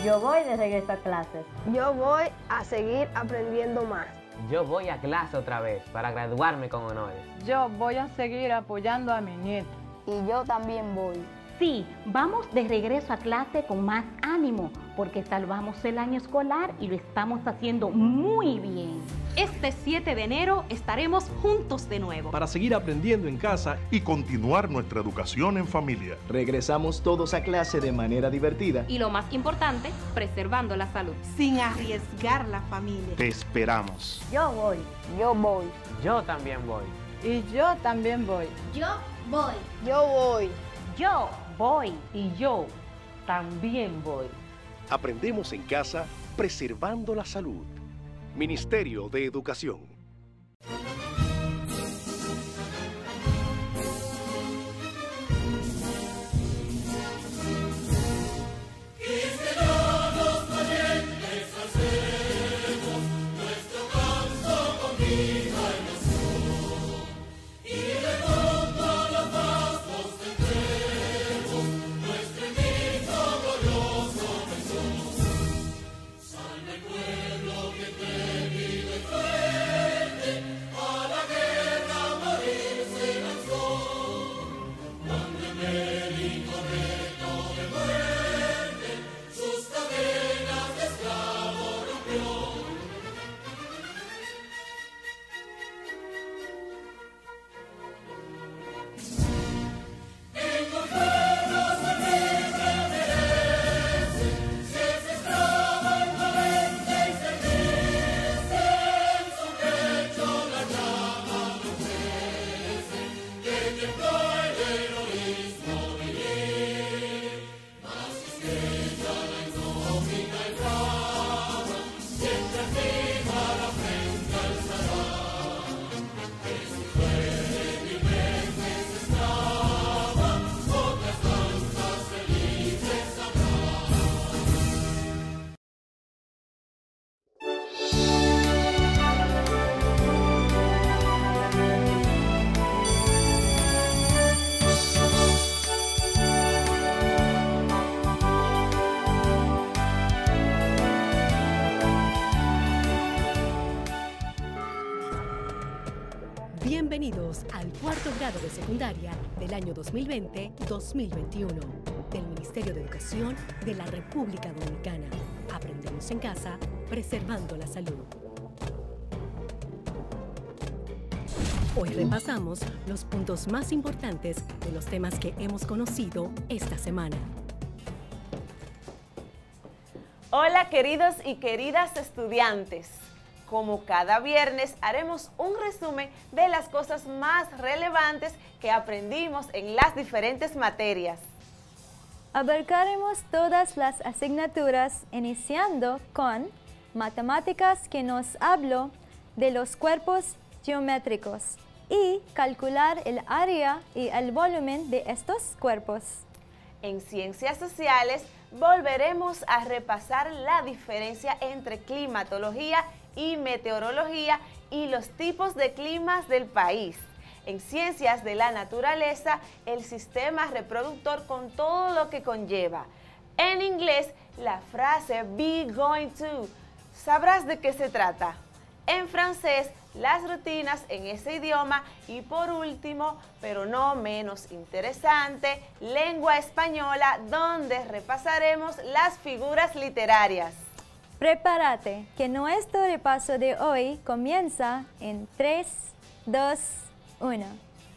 Yo voy de regreso a clases. Yo voy a seguir aprendiendo más. Yo voy a clase otra vez para graduarme con honores. Yo voy a seguir apoyando a mi nieto. Y yo también voy. Sí, vamos de regreso a clase con más ánimo, porque salvamos el año escolar y lo estamos haciendo muy bien. Este 7 de enero estaremos juntos de nuevo. Para seguir aprendiendo en casa y continuar nuestra educación en familia. Regresamos todos a clase de manera divertida. Y lo más importante, preservando la salud. Sin arriesgar la familia. Te esperamos. Yo voy. Yo voy. Yo también voy. Y yo también voy. Yo voy. Yo voy. Yo voy. Y yo también voy. Aprendemos en casa, preservando la salud. Ministerio de Educación. Bienvenidos al cuarto grado de secundaria del año 2020-2021 del Ministerio de Educación de la República Dominicana. Aprendemos en casa, preservando la salud. Hoy repasamos los puntos más importantes de los temas que hemos conocido esta semana. Hola queridos y queridas estudiantes. Como cada viernes haremos un resumen de las cosas más relevantes que aprendimos en las diferentes materias. Abarcaremos todas las asignaturas iniciando con matemáticas, que nos habló de los cuerpos geométricos y calcular el área y el volumen de estos cuerpos. En ciencias sociales volveremos a repasar la diferencia entre climatología y meteorología y los tipos de climas del país. En ciencias de la naturaleza, el sistema reproductor con todo lo que conlleva. En inglés, la frase be going to. ¿Sabrás de qué se trata? En francés, las rutinas en ese idioma y por último, pero no menos interesante, lengua española, donde repasaremos las figuras literarias. Prepárate, que nuestro repaso de hoy comienza en 3, 2, 1.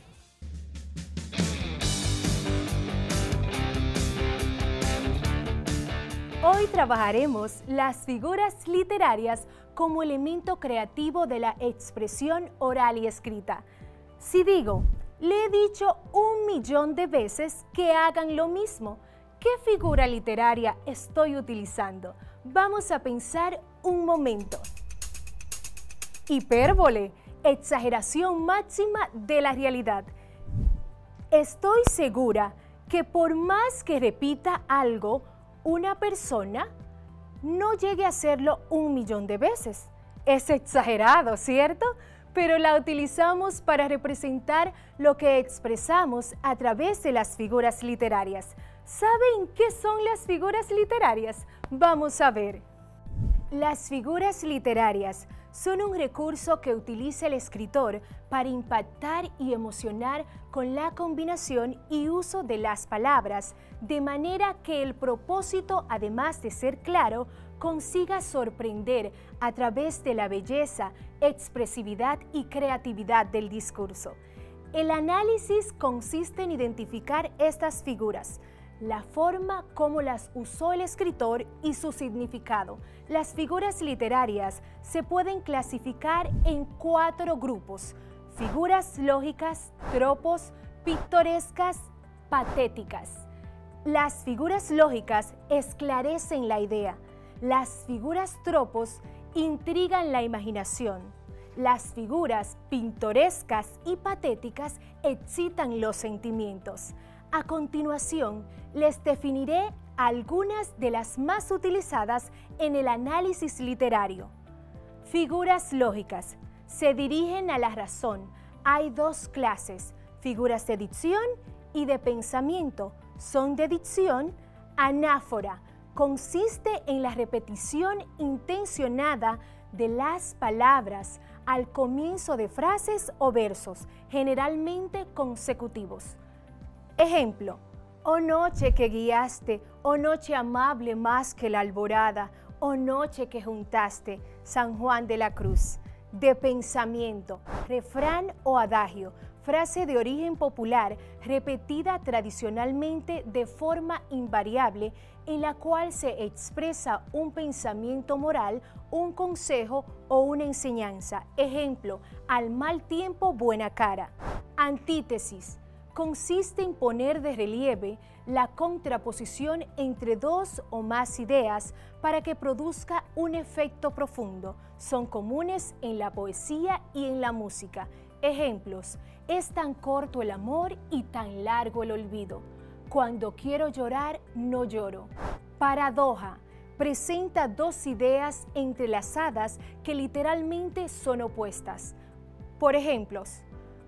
Hoy trabajaremos las figuras literarias como elemento creativo de la expresión oral y escrita. Si digo, le he dicho 1.000.000 de veces que hagan lo mismo, ¿qué figura literaria estoy utilizando? Vamos a pensar un momento. Hipérbole, exageración máxima de la realidad. Estoy segura que por más que repita algo, una persona no llegue a hacerlo 1.000.000 de veces. Es exagerado, ¿cierto? Pero la utilizamos para representar lo que expresamos a través de las figuras literarias. ¿Saben qué son las figuras literarias? Vamos a ver. Las figuras literarias son un recurso que utiliza el escritor para impactar y emocionar con la combinación y uso de las palabras, de manera que el propósito, además de ser claro, consiga sorprender a través de la belleza, expresividad y creatividad del discurso. El análisis consiste en identificar estas figuras, la forma como las usó el escritor y su significado. Las figuras literarias se pueden clasificar en 4 grupos: figuras lógicas, tropos, pictorescas, patéticas. Las figuras lógicas esclarecen la idea. Las figuras tropos intrigan la imaginación. Las figuras pintorescas y patéticas excitan los sentimientos. A continuación, les definiré algunas de las más utilizadas en el análisis literario. Figuras lógicas. Se dirigen a la razón. Hay 2 clases, figuras de dicción y de pensamiento. Son de dicción. Anáfora. Consiste en la repetición intencionada de las palabras al comienzo de frases o versos, generalmente consecutivos. Ejemplo: oh noche que guiaste, oh noche amable más que la alborada, oh noche que juntaste, San Juan de la Cruz. De pensamiento, refrán o adagio, frase de origen popular repetida tradicionalmente de forma invariable, en la cual se expresa un pensamiento moral, un consejo o una enseñanza. Ejemplo: al mal tiempo buena cara. Antítesis. Consiste en poner de relieve la contraposición entre 2 o más ideas para que produzca un efecto profundo. Son comunes en la poesía y en la música. Ejemplos: es tan corto el amor y tan largo el olvido. Cuando quiero llorar, no lloro. Paradoja. Presenta 2 ideas entrelazadas que literalmente son opuestas. Por ejemplos: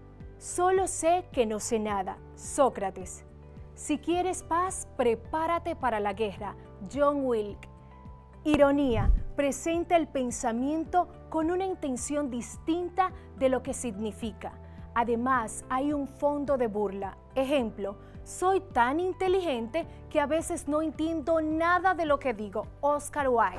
solo sé que no sé nada, Sócrates. Si quieres paz, prepárate para la guerra, John Wilkes. Ironía. Presenta el pensamiento con una intención distinta de lo que significa. Además, hay un fondo de burla. Ejemplo: soy tan inteligente que a veces no entiendo nada de lo que digo, Oscar Wilde.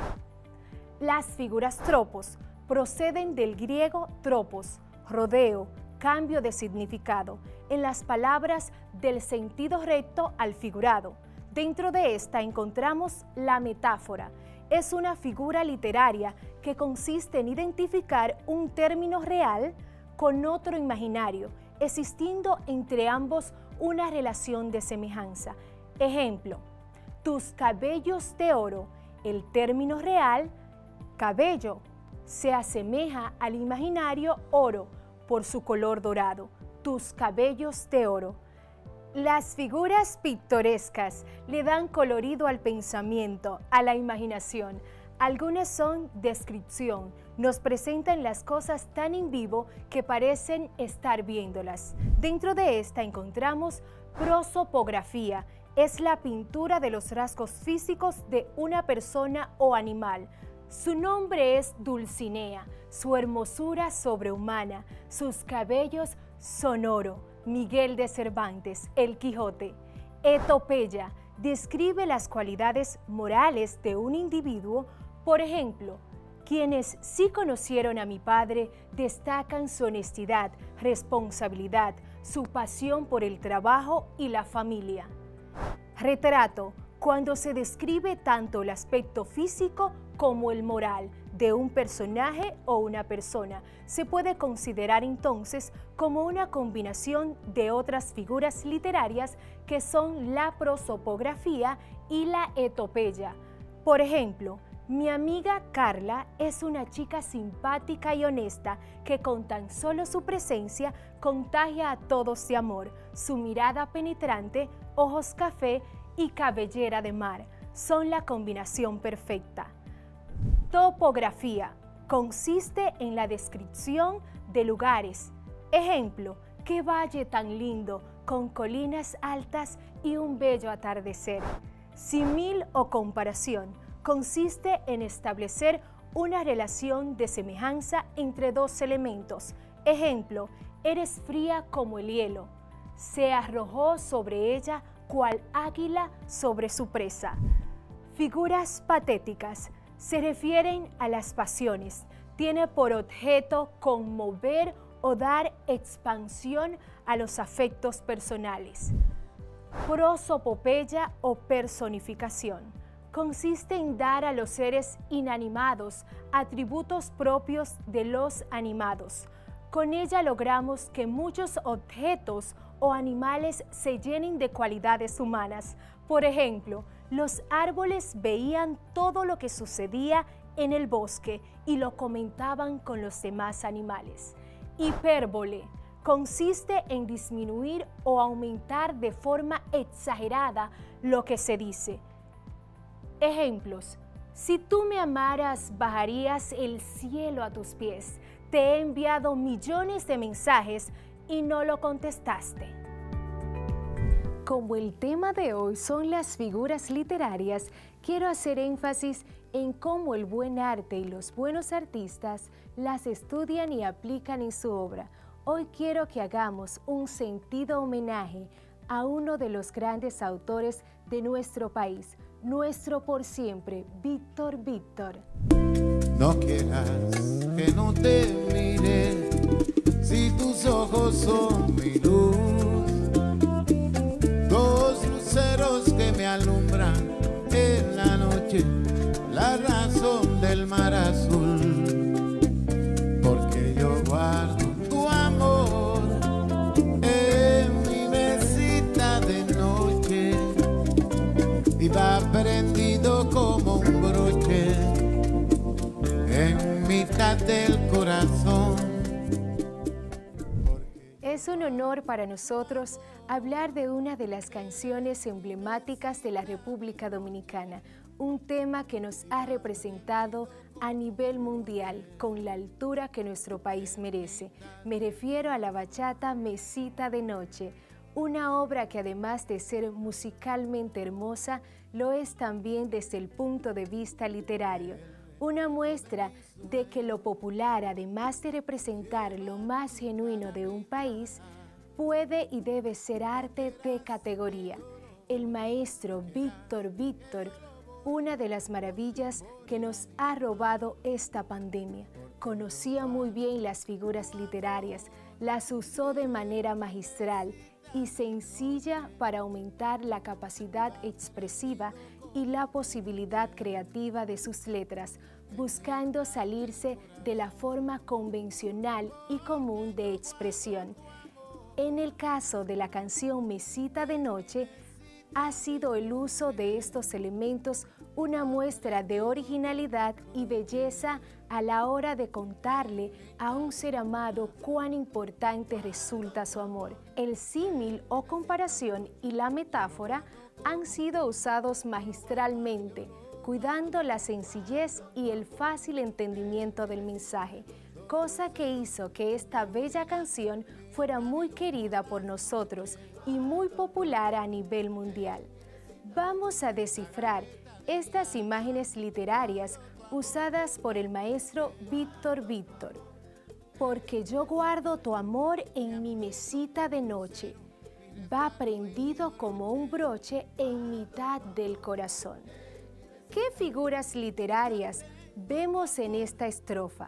Las figuras tropos proceden del griego tropos, rodeo, cambio de significado, en las palabras del sentido recto al figurado. Dentro de esta encontramos la metáfora. Es una figura literaria que consiste en identificar un término real con otro imaginario, existiendo entre ambos una relación de semejanza. Ejemplo: tus cabellos de oro. El término real, cabello, se asemeja al imaginario oro por su color dorado. Tus cabellos de oro. Las figuras pictorescas le dan colorido al pensamiento, a la imaginación. Algunas son descripción, nos presentan las cosas tan en vivo que parecen estar viéndolas. Dentro de esta encontramos prosopografía, es la pintura de los rasgos físicos de una persona o animal. Su nombre es Dulcinea, su hermosura sobrehumana, sus cabellos son oro. Miguel de Cervantes, El Quijote. Etopeya describe las cualidades morales de un individuo. Por ejemplo, quienes sí conocieron a mi padre destacan su honestidad, responsabilidad, su pasión por el trabajo y la familia. Retrato, cuando se describe tanto el aspecto físico como el moral de un personaje o una persona. Se puede considerar entonces como una combinación de otras figuras literarias que son la prosopografía y la etopeya. Por ejemplo, mi amiga Carla es una chica simpática y honesta que con tan solo su presencia contagia a todos de amor. Su mirada penetrante, ojos café y cabellera de mar son la combinación perfecta. Topografía consiste en la descripción de lugares. Ejemplo: qué valle tan lindo, con colinas altas y un bello atardecer. Símil o comparación consiste en establecer una relación de semejanza entre dos elementos. Ejemplo, eres fría como el hielo. Se arrojó sobre ella cual águila sobre su presa. Figuras patéticas se refieren a las pasiones. Tiene por objeto conmover o dar expansión a los afectos personales. Prosopopeya o personificación consiste en dar a los seres inanimados atributos propios de los animados. Con ella logramos que muchos objetos o animales se llenen de cualidades humanas. Por ejemplo, los árboles veían todo lo que sucedía en el bosque y lo comentaban con los demás animales. Hipérbole consiste en disminuir o aumentar de forma exagerada lo que se dice. Ejemplos: si tú me amaras, bajarías el cielo a tus pies. Te he enviado millones de mensajes y no lo contestaste. Como el tema de hoy son las figuras literarias, quiero hacer énfasis en cómo el buen arte y los buenos artistas las estudian y aplican en su obra. Hoy quiero que hagamos un sentido homenaje a uno de los grandes autores de nuestro país, nuestro por siempre, Víctor Víctor. No quieras que no te mire, si tus ojos son mi luz, dos luceros que me alumbran en la noche, la razón del mar azul, porque yo guardo tu amor en mi mesita de noche y va prendido como un broche en mitad del corazón. Es un honor para nosotros hablar de una de las canciones emblemáticas de la República Dominicana, un tema que nos ha representado a nivel mundial con la altura que nuestro país merece. Me refiero a la bachata Mesita de Noche, una obra que además de ser musicalmente hermosa, lo es también desde el punto de vista literario. Una muestra de que lo popular, además de representar lo más genuino de un país, puede y debe ser arte de categoría. El maestro Víctor Víctor, una de las maravillas que nos ha robado esta pandemia. Conocía muy bien las figuras literarias, las usó de manera magistral y sencilla para aumentar la capacidad expresiva y la posibilidad creativa de sus letras, buscando salirse de la forma convencional y común de expresión. En el caso de la canción Mesita de Noche, ha sido el uso de estos elementos una muestra de originalidad y belleza a la hora de contarle a un ser amado cuán importante resulta su amor. El símil o comparación y la metáfora han sido usados magistralmente, cuidando la sencillez y el fácil entendimiento del mensaje, cosa que hizo que esta bella canción fuera muy querida por nosotros y muy popular a nivel mundial. Vamos a descifrar estas imágenes literarias usadas por el maestro Víctor Víctor. Porque yo guardo tu amor en mi mesita de noche, va prendido como un broche en mitad del corazón. ¿Qué figuras literarias vemos en esta estrofa?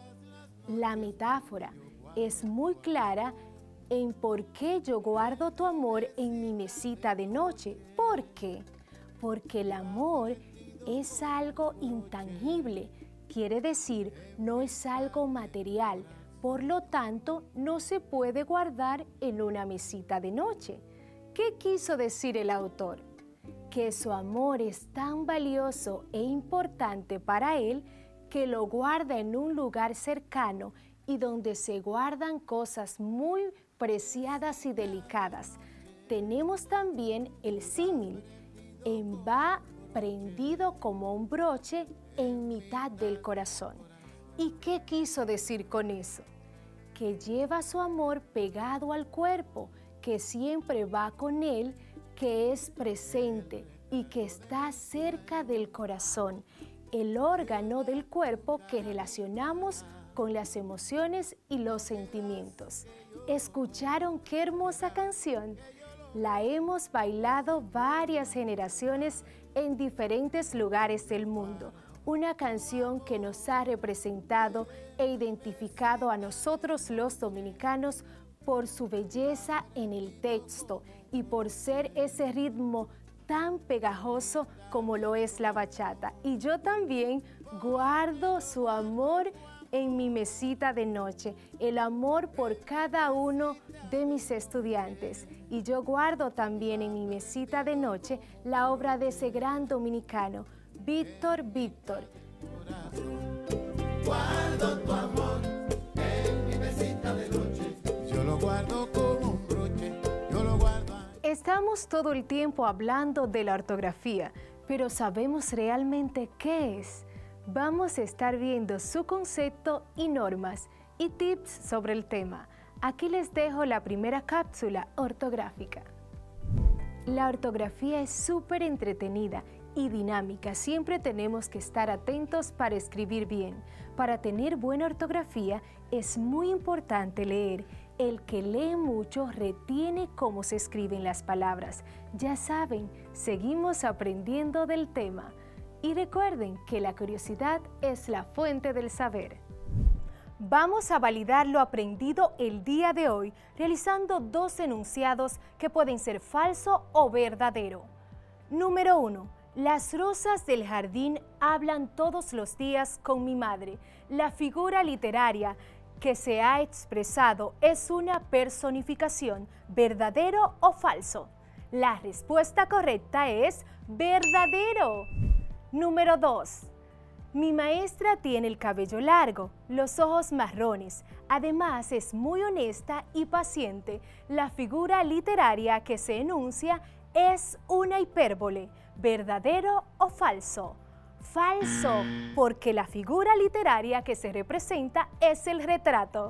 La metáfora es muy clara en por qué yo guardo tu amor en mi mesita de noche. ¿Por qué? Porque el amor es algo intangible, quiere decir, no es algo material, por lo tanto, no se puede guardar en una mesita de noche. ¿Qué quiso decir el autor? Que su amor es tan valioso e importante para él que lo guarda en un lugar cercano y donde se guardan cosas muy preciadas y delicadas. Tenemos también el símil, en va prendido como un broche en mitad del corazón. ¿Y qué quiso decir con eso? Que lleva su amor pegado al cuerpo, que siempre va con él, que es presente y que está cerca del corazón, el órgano del cuerpo que relacionamos con las emociones y los sentimientos. ¿Escucharon qué hermosa canción? La hemos bailado varias generaciones en diferentes lugares del mundo. Una canción que nos ha representado e identificado a nosotros los dominicanos por su belleza en el texto y por ser ese ritmo tan pegajoso como lo es la bachata. Y yo también guardo su amor en mi mesita de noche, el amor por cada uno de mis estudiantes. Y yo guardo también en mi mesita de noche la obra de ese gran dominicano, Víctor Víctor. Guardo tu amor en mi mesita de noche, yo lo guardo como un broche, yo lo guardo. Estamos todo el tiempo hablando de la ortografía, pero ¿sabemos realmente qué es? Vamos a estar viendo su concepto y normas y tips sobre el tema. Aquí les dejo la primera cápsula ortográfica. La ortografía es súper entretenida y dinámica. Siempre tenemos que estar atentos para escribir bien. Para tener buena ortografía es muy importante leer. El que lee mucho retiene cómo se escriben las palabras. Ya saben, seguimos aprendiendo del tema. Y recuerden que la curiosidad es la fuente del saber. Vamos a validar lo aprendido el día de hoy, realizando dos enunciados que pueden ser falso o verdadero. Número 1. Las rosas del jardín hablan todos los días con mi madre. La figura literaria que se ha expresado es una personificación, ¿verdadero o falso? La respuesta correcta es verdadero. Número 2. Mi maestra tiene el cabello largo, los ojos marrones. Además, es muy honesta y paciente. La figura literaria que se enuncia es una hipérbole. ¿Verdadero o falso? Falso, porque la figura literaria que se representa es el retrato.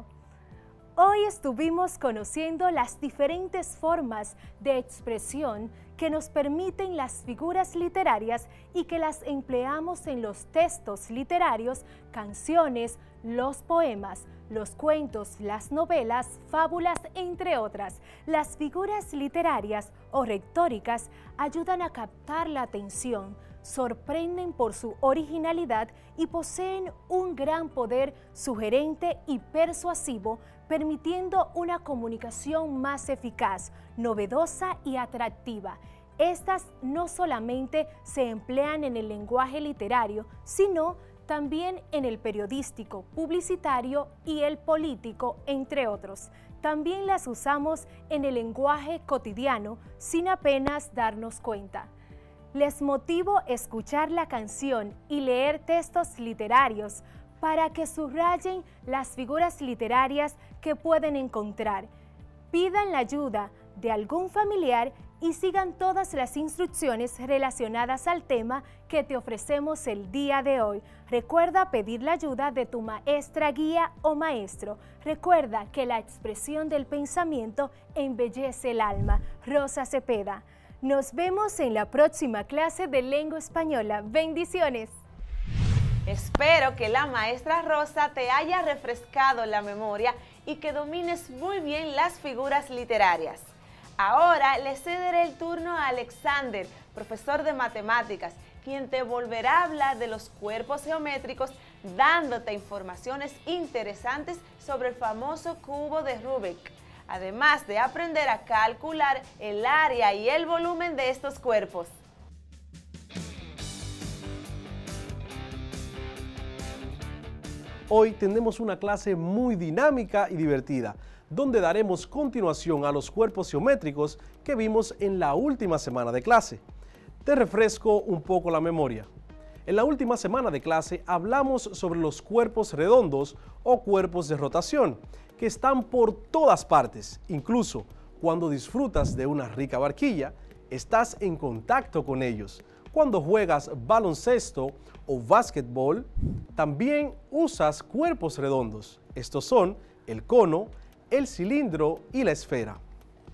Hoy estuvimos conociendo las diferentes formas de expresión que nos permiten las figuras literarias y que las empleamos en los textos literarios, canciones, los poemas, los cuentos, las novelas, fábulas, entre otras. Las figuras literarias o retóricas ayudan a captar la atención, sorprenden por su originalidad y poseen un gran poder sugerente y persuasivo, permitiendo una comunicación más eficaz, novedosa y atractiva. Estas no solamente se emplean en el lenguaje literario, sino también en el periodístico, publicitario y el político, entre otros. También las usamos en el lenguaje cotidiano sin apenas darnos cuenta. Les motivo a escuchar la canción y leer textos literarios para que subrayen las figuras literarias que pueden encontrar. Pidan la ayuda de algún familiar y sigan todas las instrucciones relacionadas al tema que te ofrecemos el día de hoy. Recuerda pedir la ayuda de tu maestra, guía o maestro. Recuerda que la expresión del pensamiento embellece el alma. Rosa Cepeda. Nos vemos en la próxima clase de lengua española. Bendiciones. Espero que la maestra Rosa te haya refrescado la memoria y que domines muy bien las figuras literarias. Ahora le cederé el turno a Alexander, profesor de matemáticas, quien te volverá a hablar de los cuerpos geométricos, dándote informaciones interesantes sobre el famoso cubo de Rubik, además de aprender a calcular el área y el volumen de estos cuerpos. Hoy tendremos una clase muy dinámica y divertida, donde daremos continuación a los cuerpos geométricos que vimos en la última semana de clase. Te refresco un poco la memoria. En la última semana de clase hablamos sobre los cuerpos redondos o cuerpos de rotación, que están por todas partes. Incluso cuando disfrutas de una rica barquilla, estás en contacto con ellos. Cuando juegas baloncesto o básquetbol, también usas cuerpos redondos. Estos son el cono, el cilindro y la esfera.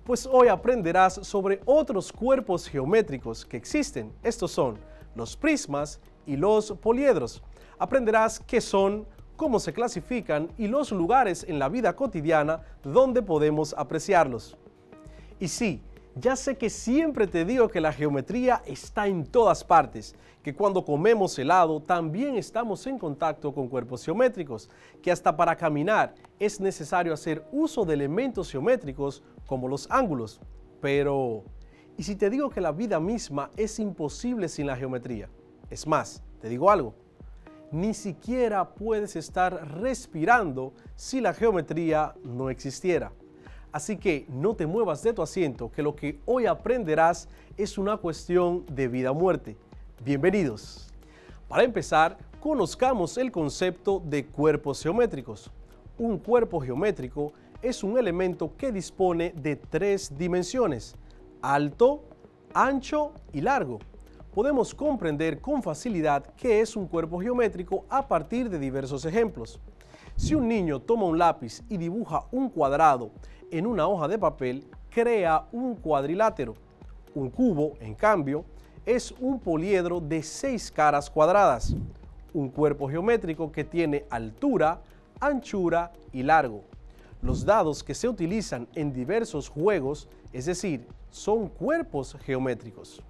Pues hoy aprenderás sobre otros cuerpos geométricos que existen. Estos son los prismas y los poliedros. Aprenderás qué son, cómo se clasifican y los lugares en la vida cotidiana donde podemos apreciarlos. Y sí, ya sé que siempre te digo que la geometría está en todas partes, que cuando comemos helado también estamos en contacto con cuerpos geométricos, que hasta para caminar es necesario hacer uso de elementos geométricos como los ángulos. Pero, ¿y si te digo que la vida misma es imposible sin la geometría? Es más, te digo algo, ni siquiera puedes estar respirando si la geometría no existiera. Así que no te muevas de tu asiento, que lo que hoy aprenderás es una cuestión de vida o muerte. Bienvenidos. Para empezar, conozcamos el concepto de cuerpos geométricos. Un cuerpo geométrico es un elemento que dispone de 3 dimensiones: alto, ancho y largo. Podemos comprender con facilidad qué es un cuerpo geométrico a partir de diversos ejemplos. Si un niño toma un lápiz y dibuja un cuadrado en una hoja de papel, crea un cuadrilátero. Un cubo, en cambio, es un poliedro de 6 caras cuadradas. Un cuerpo geométrico que tiene altura, anchura y largo. Los dados que se utilizan en diversos juegos, es decir, son cuerpos geométricos.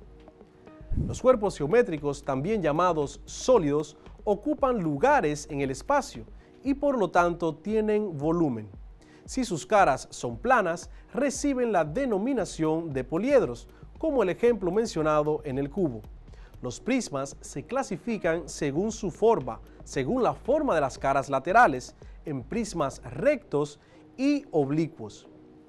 Los cuerpos geométricos, también llamados sólidos, ocupan lugares en el espacio y por lo tanto tienen volumen. Si sus caras son planas, reciben la denominación de poliedros, como el ejemplo mencionado en el cubo. Los prismas se clasifican según su forma, según la forma de las caras laterales, en prismas rectos y oblicuos.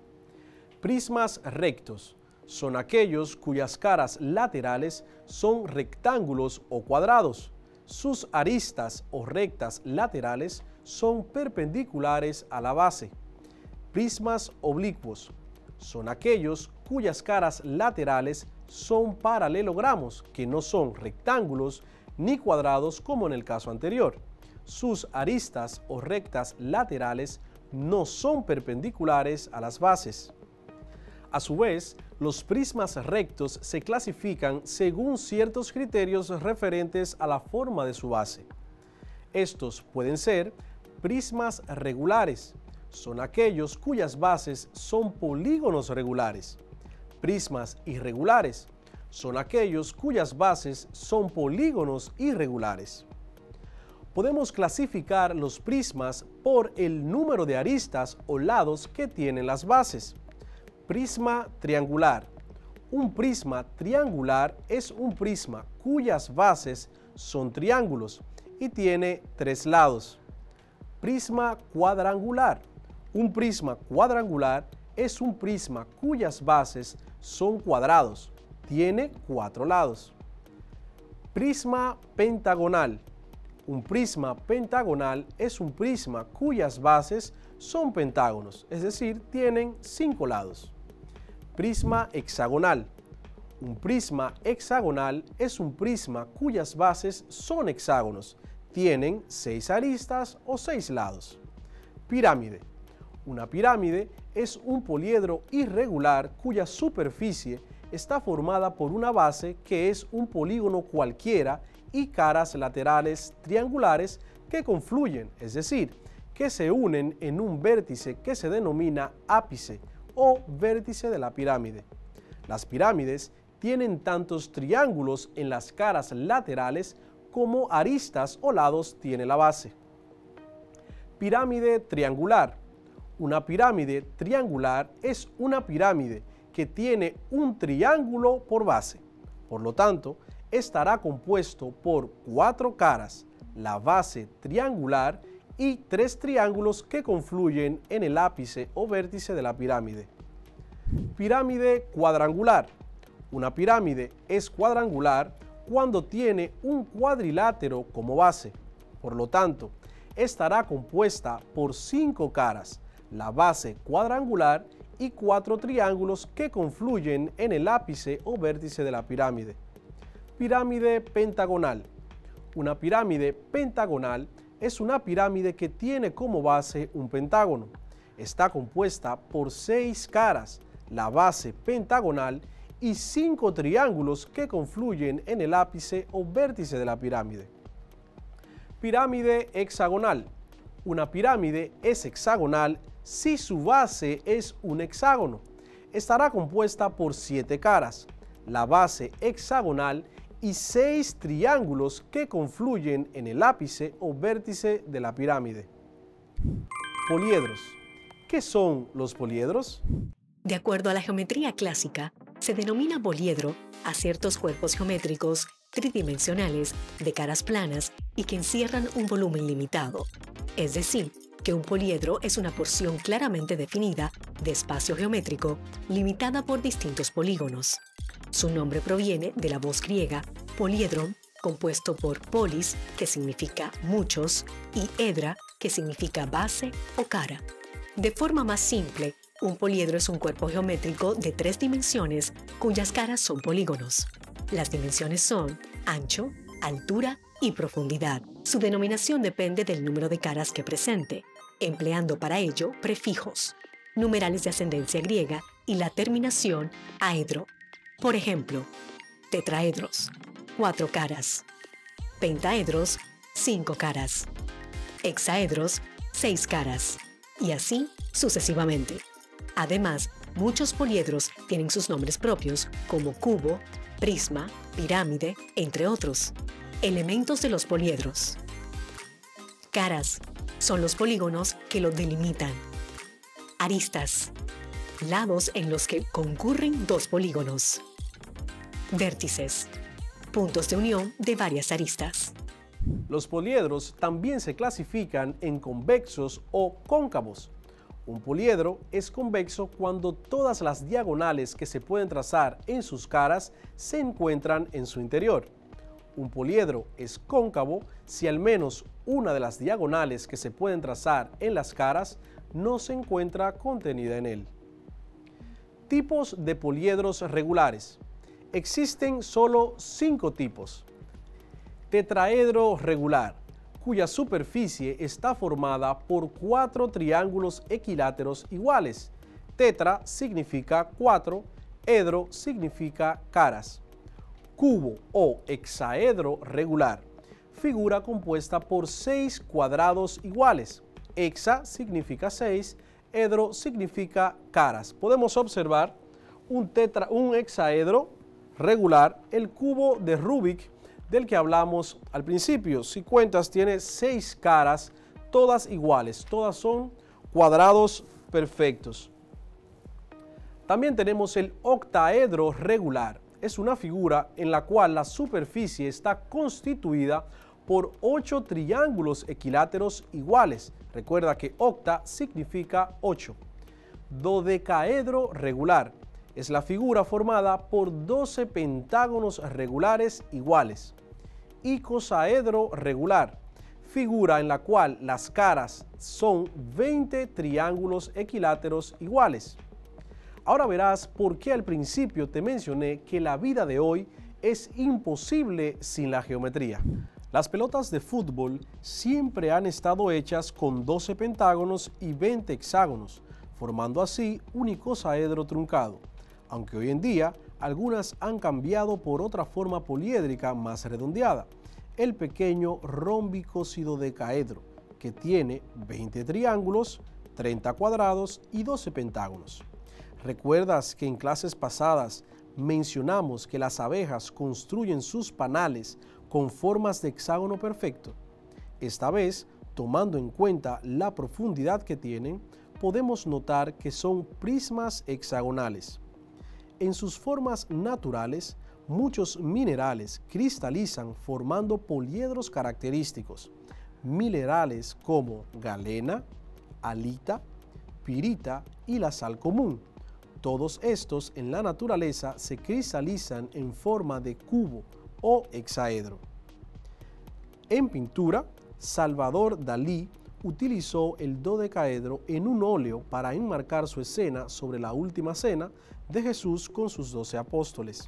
Prismas rectos son aquellos cuyas caras laterales son rectángulos o cuadrados. Sus aristas o rectas laterales son perpendiculares a la base. Prismas oblicuos son aquellos cuyas caras laterales son paralelogramos, que no son rectángulos ni cuadrados como en el caso anterior. Sus aristas o rectas laterales no son perpendiculares a las bases. A su vez, los prismas rectos se clasifican según ciertos criterios referentes a la forma de su base. Estos pueden ser prismas regulares, son aquellos cuyas bases son polígonos regulares. Prismas irregulares son aquellos cuyas bases son polígonos irregulares. Podemos clasificar los prismas por el número de aristas o lados que tienen las bases. Prisma triangular. Un prisma triangular es un prisma cuyas bases son triángulos y tiene 3 lados. Prisma cuadrangular. Un prisma cuadrangular es un prisma cuyas bases son cuadrados, tiene 4 lados. Prisma pentagonal. Un prisma pentagonal es un prisma cuyas bases son pentágonos, es decir, tienen 5 lados. Prisma hexagonal. Un prisma hexagonal es un prisma cuyas bases son hexágonos, tienen 6 aristas o 6 lados. Pirámide. Una pirámide es un poliedro irregular cuya superficie está formada por una base que es un polígono cualquiera y caras laterales triangulares que confluyen, es decir, que se unen en un vértice que se denomina ápice o vértice de la pirámide. Las pirámides tienen tantos triángulos en las caras laterales como aristas o lados tiene la base. Pirámide triangular. Una pirámide triangular es una pirámide que tiene un triángulo por base. Por lo tanto, estará compuesto por 4 caras, la base triangular y 3 triángulos que confluyen en el ápice o vértice de la pirámide. Pirámide cuadrangular. Una pirámide es cuadrangular cuando tiene un cuadrilátero como base. Por lo tanto, estará compuesta por 5 caras, la base cuadrangular y 4 triángulos que confluyen en el ápice o vértice de la pirámide. Pirámide pentagonal. Una pirámide pentagonal es una pirámide que tiene como base un pentágono. Está compuesta por 6 caras, la base pentagonal y 5 triángulos que confluyen en el ápice o vértice de la pirámide. Pirámide hexagonal. Una pirámide es hexagonal si su base es un hexágono. Estará compuesta por 7 caras, la base hexagonal y 6 triángulos que confluyen en el ápice o vértice de la pirámide. Poliedros. ¿Qué son los poliedros? De acuerdo a la geometría clásica, se denomina poliedro a ciertos cuerpos geométricos tridimensionales de caras planas y que encierran un volumen limitado. Es decir, que un poliedro es una porción claramente definida de espacio geométrico limitada por distintos polígonos. Su nombre proviene de la voz griega poliedron, compuesto por polis, que significa muchos, y edra, que significa base o cara. De forma más simple, un poliedro es un cuerpo geométrico de 3 dimensiones cuyas caras son polígonos. Las dimensiones son ancho, altura y profundidad. Su denominación depende del número de caras que presente, empleando para ello prefijos, numerales de ascendencia griega y la terminación aedro. Por ejemplo, tetraedros, 4 caras; pentaedros, 5 caras; hexaedros, 6 caras, y así sucesivamente. Además, muchos poliedros tienen sus nombres propios, como cubo, prisma, pirámide, entre otros. Elementos de los poliedros. Caras son los polígonos que los delimitan. Aristas, lados en los que concurren 2 polígonos. Vértices, puntos de unión de varias aristas. Los poliedros también se clasifican en convexos o cóncavos. Un poliedro es convexo cuando todas las diagonales que se pueden trazar en sus caras se encuentran en su interior. Un poliedro es cóncavo si al menos una de las diagonales que se pueden trazar en las caras no se encuentra contenida en él. Tipos de poliedros regulares. Existen solo 5 tipos. Tetraedro regular, cuya superficie está formada por 4 triángulos equiláteros iguales. Tetra significa 4, edro significa caras. Cubo o hexaedro regular, figura compuesta por 6 cuadrados iguales. Hexa significa 6, edro significa caras. Podemos observar un hexaedro regular, el cubo de Rubik del que hablamos al principio. Si cuentas, tiene 6 caras, todas iguales, todas son cuadrados perfectos. También tenemos el octaedro regular. Es una figura en la cual la superficie está constituida por 8 triángulos equiláteros iguales. Recuerda que octa significa 8. Dodecaedro regular. Es la figura formada por 12 pentágonos regulares iguales. Icosaedro regular, figura en la cual las caras son 20 triángulos equiláteros iguales. Ahora verás por qué al principio te mencioné que la vida de hoy es imposible sin la geometría. Las pelotas de fútbol siempre han estado hechas con 12 pentágonos y 20 hexágonos, formando así un icosaedro truncado, aunque hoy en día algunas han cambiado por otra forma poliédrica más redondeada, el pequeño rombicododecaedro, que tiene 20 triángulos, 30 cuadrados y 12 pentágonos. ¿Recuerdas que en clases pasadas mencionamos que las abejas construyen sus panales con formas de hexágono perfecto? Esta vez, tomando en cuenta la profundidad que tienen, podemos notar que son prismas hexagonales. En sus formas naturales, muchos minerales cristalizan formando poliedros característicos. Minerales como galena, halita, pirita y la sal común. Todos estos en la naturaleza se cristalizan en forma de cubo o hexaedro. En pintura, Salvador Dalí utilizó el dodecaedro en un óleo para enmarcar su escena sobre la última cena de Jesús con sus 12 apóstoles.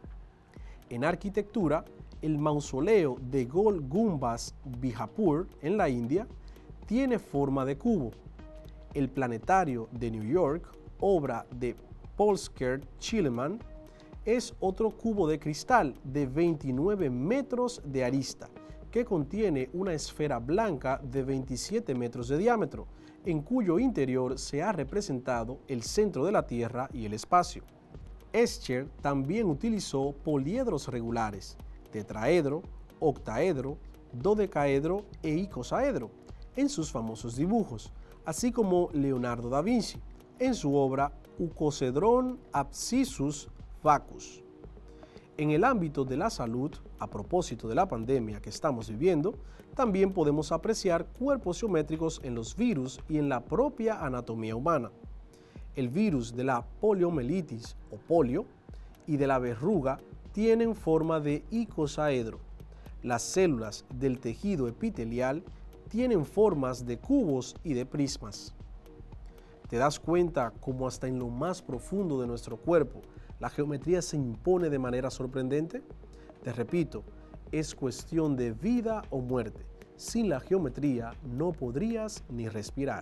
En arquitectura, el mausoleo de Gol Gumbaz, Bijapur, en la India, tiene forma de cubo. El planetario de New York, obra de Polsker-Chileman es otro cubo de cristal de 29 metros de arista que contiene una esfera blanca de 27 metros de diámetro, en cuyo interior se ha representado el centro de la Tierra y el espacio. Escher también utilizó poliedros regulares, tetraedro, octaedro, dodecaedro e icosaedro en sus famosos dibujos, así como Leonardo da Vinci en su obra Eucocedron Abscissus Vacuus. En el ámbito de la salud, a propósito de la pandemia que estamos viviendo, también podemos apreciar cuerpos geométricos en los virus y en la propia anatomía humana. El virus de la poliomielitis o polio y de la verruga tienen forma de icosaedro. Las células del tejido epitelial tienen formas de cubos y de prismas. ¿Te das cuenta cómo hasta en lo más profundo de nuestro cuerpo la geometría se impone de manera sorprendente? Te repito, es cuestión de vida o muerte. Sin la geometría no podrías ni respirar.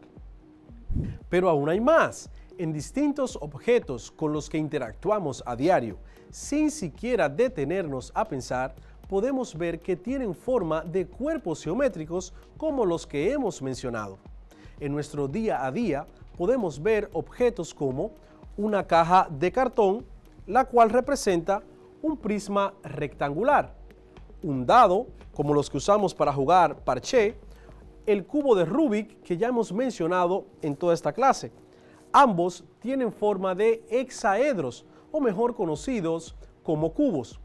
Pero aún hay más. En distintos objetos con los que interactuamos a diario, sin siquiera detenernos a pensar, podemos ver que tienen forma de cuerpos geométricos como los que hemos mencionado. En nuestro día a día podemos ver objetos como una caja de cartón, la cual representa un prisma rectangular, un dado, como los que usamos para jugar parché, el cubo de Rubik que ya hemos mencionado en toda esta clase. Ambos tienen forma de hexaedros, o mejor conocidos como cubos.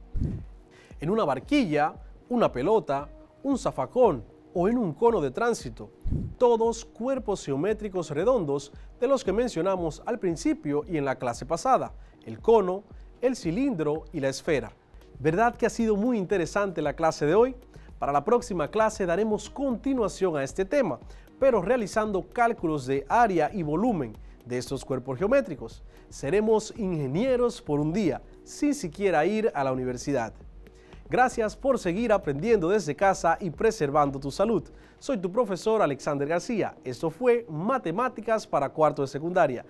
En una barquilla, una pelota, un zafacón o en un cono de tránsito, todos cuerpos geométricos redondos de los que mencionamos al principio y en la clase pasada, el cono, el cilindro y la esfera. ¿Verdad que ha sido muy interesante la clase de hoy? Para la próxima clase daremos continuación a este tema, pero realizando cálculos de área y volumen de estos cuerpos geométricos. Seremos ingenieros por un día, sin siquiera ir a la universidad. Gracias por seguir aprendiendo desde casa y preservando tu salud. Soy tu profesor Alexander García. Esto fue Matemáticas para Cuarto de Secundaria.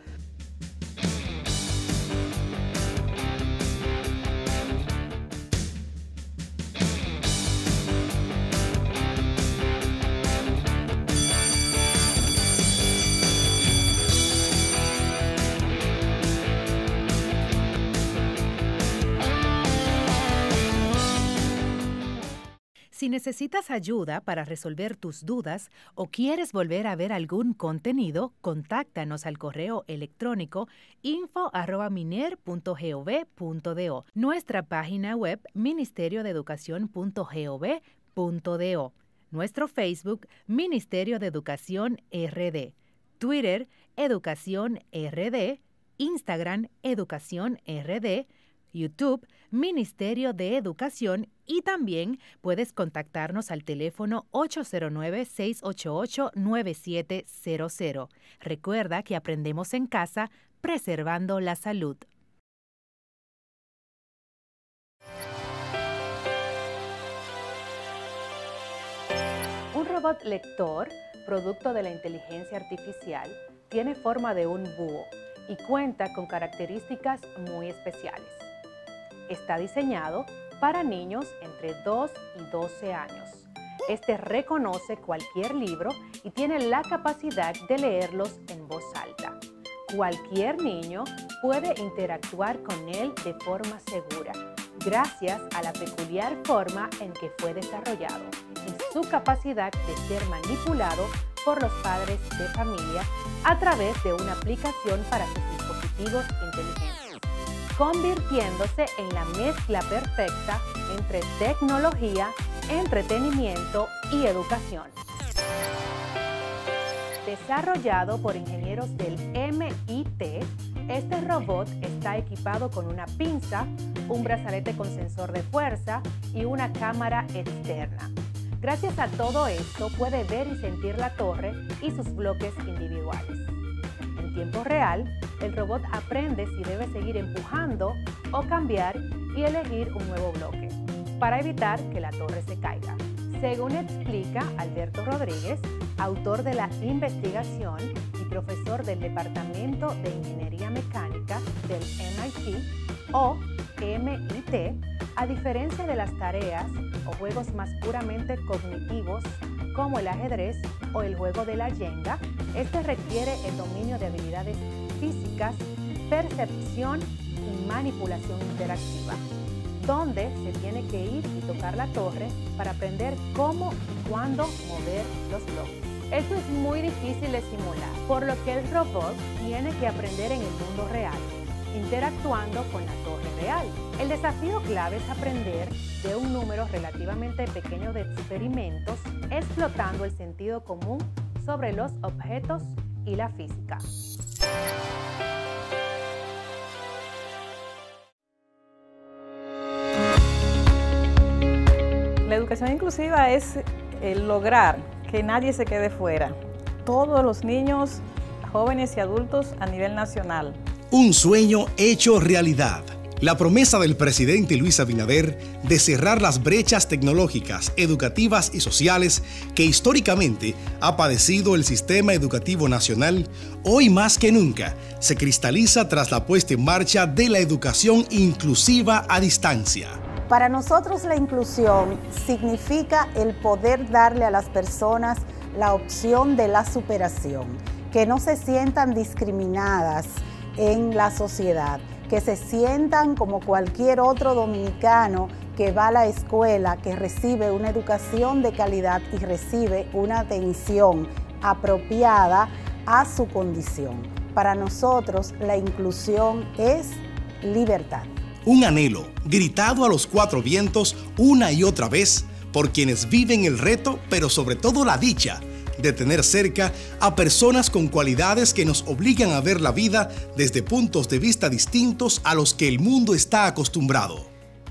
Si necesitas ayuda para resolver tus dudas o quieres volver a ver algún contenido, contáctanos al correo electrónico info@miner.gov.do, nuestra página web ministeriodeeducacion.gov.do, nuestro Facebook Ministerio de Educación RD, Twitter Educación RD, Instagram Educación RD, YouTube, Ministerio de Educación, y también puedes contactarnos al teléfono 809-688-9700. Recuerda que aprendemos en casa, preservando la salud. Un robot lector, producto de la inteligencia artificial, tiene forma de un búho y cuenta con características muy especiales. Está diseñado para niños entre 2 y 12 años. Este reconoce cualquier libro y tiene la capacidad de leerlos en voz alta. Cualquier niño puede interactuar con él de forma segura, gracias a la peculiar forma en que fue desarrollado y su capacidad de ser manipulado por los padres de familia a través de una aplicación para sus dispositivos inteligentes, convirtiéndose en la mezcla perfecta entre tecnología, entretenimiento y educación. Desarrollado por ingenieros del MIT, este robot está equipado con una pinza, un brazalete con sensor de fuerza y una cámara externa. Gracias a todo esto puede ver y sentir la torre y sus bloques individuales. En tiempo real, el robot aprende si debe seguir empujando o cambiar y elegir un nuevo bloque, para evitar que la torre se caiga. Según explica Alberto Rodríguez, autor de la investigación y profesor del Departamento de Ingeniería Mecánica del MIT o MIT, a diferencia de las tareas o juegos más puramente cognitivos como el ajedrez o el juego de la Jenga, este requiere el dominio de habilidades físicas, percepción y manipulación interactiva, donde se tiene que ir y tocar la torre para aprender cómo y cuándo mover los bloques. Esto es muy difícil de simular, por lo que el robot tiene que aprender en el mundo real, interactuando con la torre real. El desafío clave es aprender de un número relativamente pequeño de experimentos, explotando el sentido común sobre los objetos y la física. La educación inclusiva es el lograr que nadie se quede fuera. Todos los niños, jóvenes y adultos a nivel nacional. Un sueño hecho realidad. La promesa del presidente Luis Abinader de cerrar las brechas tecnológicas, educativas y sociales que históricamente ha padecido el sistema educativo nacional, hoy más que nunca se cristaliza tras la puesta en marcha de la educación inclusiva a distancia. Para nosotros la inclusión significa el poder darle a las personas la opción de la superación, que no se sientan discriminadas en la sociedad, que se sientan como cualquier otro dominicano que va a la escuela, que recibe una educación de calidad y recibe una atención apropiada a su condición. Para nosotros la inclusión es libertad. Un anhelo gritado a los cuatro vientos una y otra vez por quienes viven el reto, pero sobre todo la dicha de tener cerca a personas con cualidades que nos obligan a ver la vida desde puntos de vista distintos a los que el mundo está acostumbrado.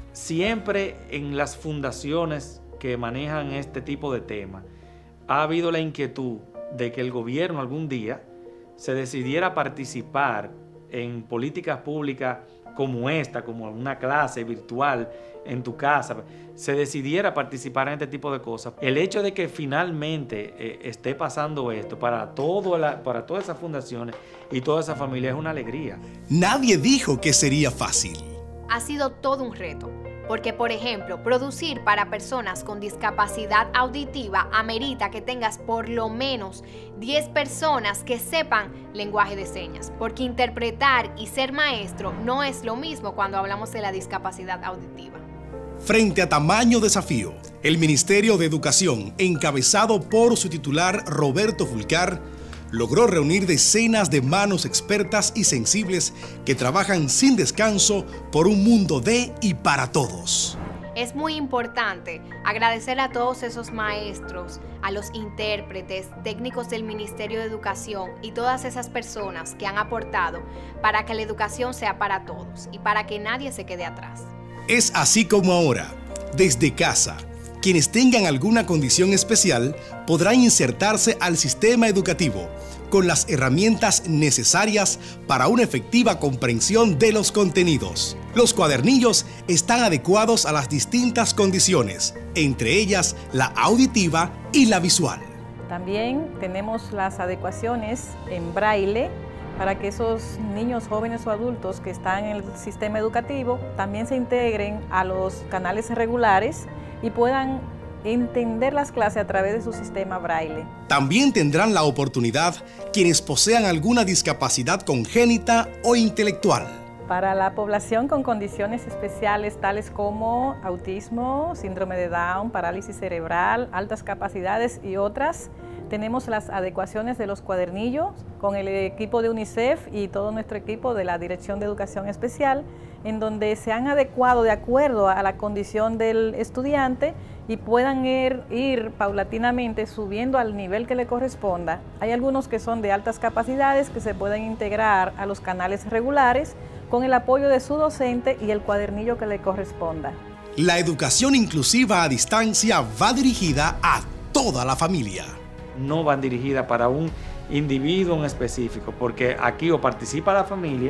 Siempre en las fundaciones que manejan este tipo de temas ha habido la inquietud de que el gobierno algún día se decidiera participar en políticas públicas como esta, como una clase virtual en tu casa, se decidiera participar en este tipo de cosas. El hecho de que finalmente esté pasando esto para todas esas fundaciones y toda esa familia es una alegría. Nadie dijo que sería fácil. Ha sido todo un reto, porque por ejemplo, producir para personas con discapacidad auditiva amerita que tengas por lo menos 10 personas que sepan lenguaje de señas, porque interpretar y ser maestro no es lo mismo cuando hablamos de la discapacidad auditiva. Frente a tamaño desafío, el Ministerio de Educación, encabezado por su titular Roberto Fulcar, logró reunir decenas de manos expertas y sensibles que trabajan sin descanso por un mundo de y para todos. Es muy importante agradecer a todos esos maestros, a los intérpretes, técnicos del Ministerio de Educación y todas esas personas que han aportado para que la educación sea para todos y para que nadie se quede atrás. Es así como ahora, desde casa, quienes tengan alguna condición especial podrán insertarse al sistema educativo con las herramientas necesarias para una efectiva comprensión de los contenidos. Los cuadernillos están adecuados a las distintas condiciones, entre ellas la auditiva y la visual. También tenemos las adecuaciones en braille para que esos niños, jóvenes o adultos que están en el sistema educativo también se integren a los canales regulares y puedan entender las clases a través de su sistema braille. También tendrán la oportunidad quienes posean alguna discapacidad congénita o intelectual. Para la población con condiciones especiales tales como autismo, síndrome de Down, parálisis cerebral, altas capacidades y otras, tenemos las adecuaciones de los cuadernillos con el equipo de UNICEF y todo nuestro equipo de la Dirección de Educación Especial, en donde se han adecuado de acuerdo a la condición del estudiante y puedan ir paulatinamente subiendo al nivel que le corresponda. Hay algunos que son de altas capacidades que se pueden integrar a los canales regulares con el apoyo de su docente y el cuadernillo que le corresponda. La educación inclusiva a distancia va dirigida a toda la familia. No van dirigidas para un individuo en específico, porque aquí o participa la familia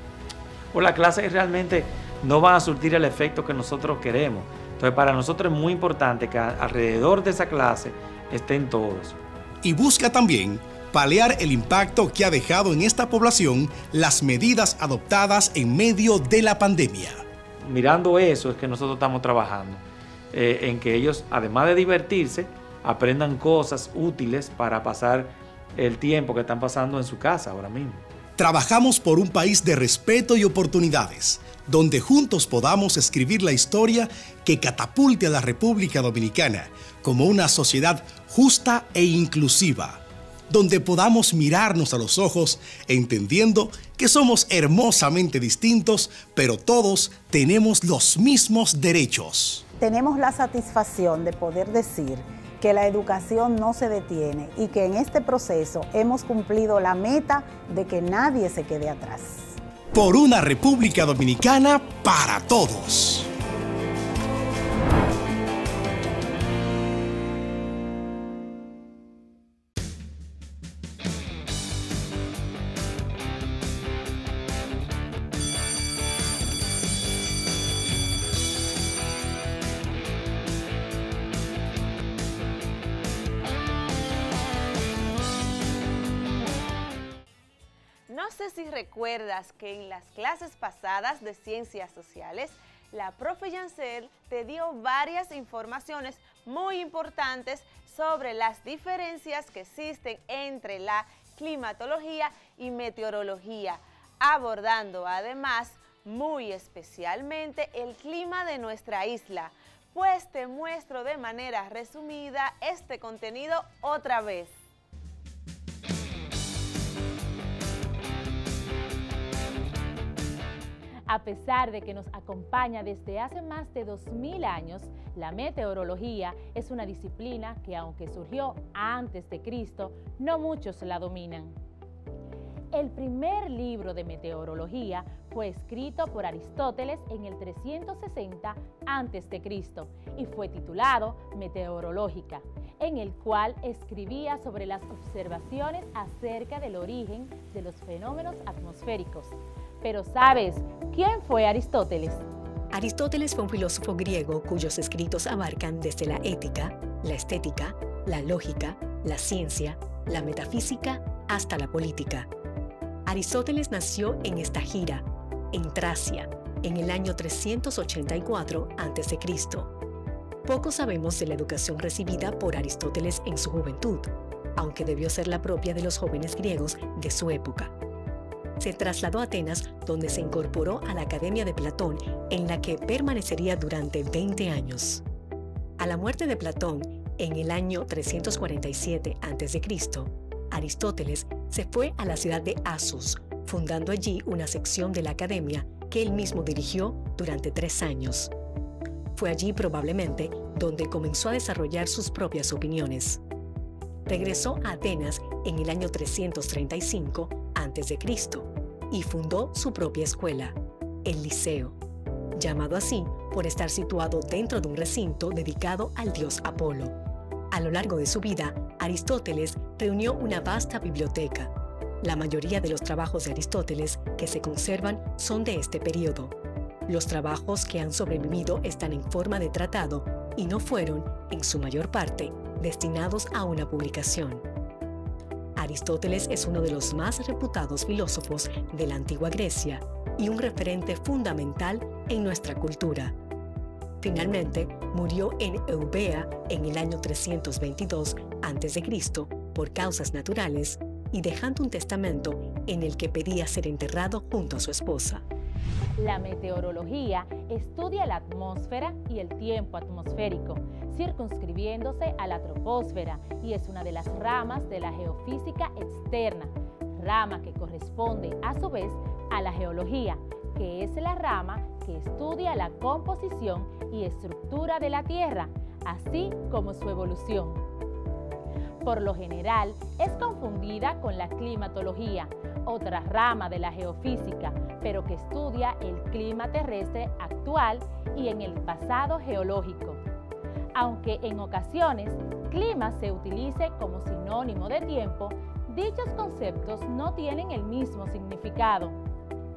o la clase realmente no va a surtir el efecto que nosotros queremos. Entonces para nosotros es muy importante que alrededor de esa clase estén todos. Y busca también paliar el impacto que ha dejado en esta población las medidas adoptadas en medio de la pandemia. Mirando eso es que nosotros estamos trabajando, en que ellos, además de divertirse, aprendan cosas útiles para pasar el tiempo que están pasando en su casa ahora mismo. Trabajamos por un país de respeto y oportunidades, donde juntos podamos escribir la historia que catapulte a la República Dominicana como una sociedad justa e inclusiva, donde podamos mirarnos a los ojos entendiendo que somos hermosamente distintos, pero todos tenemos los mismos derechos. Tenemos la satisfacción de poder decir que la educación no se detiene y que en este proceso hemos cumplido la meta de que nadie se quede atrás. Por una República Dominicana para todos. No sé si recuerdas que en las clases pasadas de Ciencias Sociales, la profe Yancel te dio varias informaciones muy importantes sobre las diferencias que existen entre la climatología y meteorología, abordando además muy especialmente el clima de nuestra isla. Pues te muestro de manera resumida este contenido otra vez. A pesar de que nos acompaña desde hace más de 2000 años, la meteorología es una disciplina que, aunque surgió antes de Cristo, no muchos la dominan. El primer libro de meteorología fue escrito por Aristóteles en el 360 a.C. y fue titulado Meteorológica, en el cual escribía sobre las observaciones acerca del origen de los fenómenos atmosféricos. Pero ¿sabes quién fue Aristóteles? Aristóteles fue un filósofo griego cuyos escritos abarcan desde la ética, la estética, la lógica, la ciencia, la metafísica hasta la política. Aristóteles nació en Estagira, en Tracia, en el año 384 a.C. Poco sabemos de la educación recibida por Aristóteles en su juventud, aunque debió ser la propia de los jóvenes griegos de su época. Se trasladó a Atenas, donde se incorporó a la Academia de Platón, en la que permanecería durante 20 años. A la muerte de Platón, en el año 347 a.C., Aristóteles se fue a la ciudad de Asos, fundando allí una sección de la academia que él mismo dirigió durante 3 años. Fue allí probablemente donde comenzó a desarrollar sus propias opiniones. Regresó a Atenas en el año 335 a.C. y fundó su propia escuela, el Liceo, llamado así por estar situado dentro de un recinto dedicado al dios Apolo. A lo largo de su vida, Aristóteles reunió una vasta biblioteca. La mayoría de los trabajos de Aristóteles que se conservan son de este periodo. Los trabajos que han sobrevivido están en forma de tratado y no fueron, en su mayor parte, destinados a una publicación. Aristóteles es uno de los más reputados filósofos de la antigua Grecia y un referente fundamental en nuestra cultura. Finalmente, murió en Eubea en el año 322 a.C. por causas naturales y dejando un testamento en el que pedía ser enterrado junto a su esposa. La meteorología estudia la atmósfera y el tiempo atmosférico, circunscribiéndose a la troposfera, y es una de las ramas de la geofísica externa, rama que corresponde a su vez a la geología, que es la rama que estudia la composición y estructura de la Tierra, así como su evolución. Por lo general, es confundida con la climatología, otra rama de la geofísica, pero que estudia el clima terrestre actual y en el pasado geológico. Aunque en ocasiones clima se utilice como sinónimo de tiempo, dichos conceptos no tienen el mismo significado.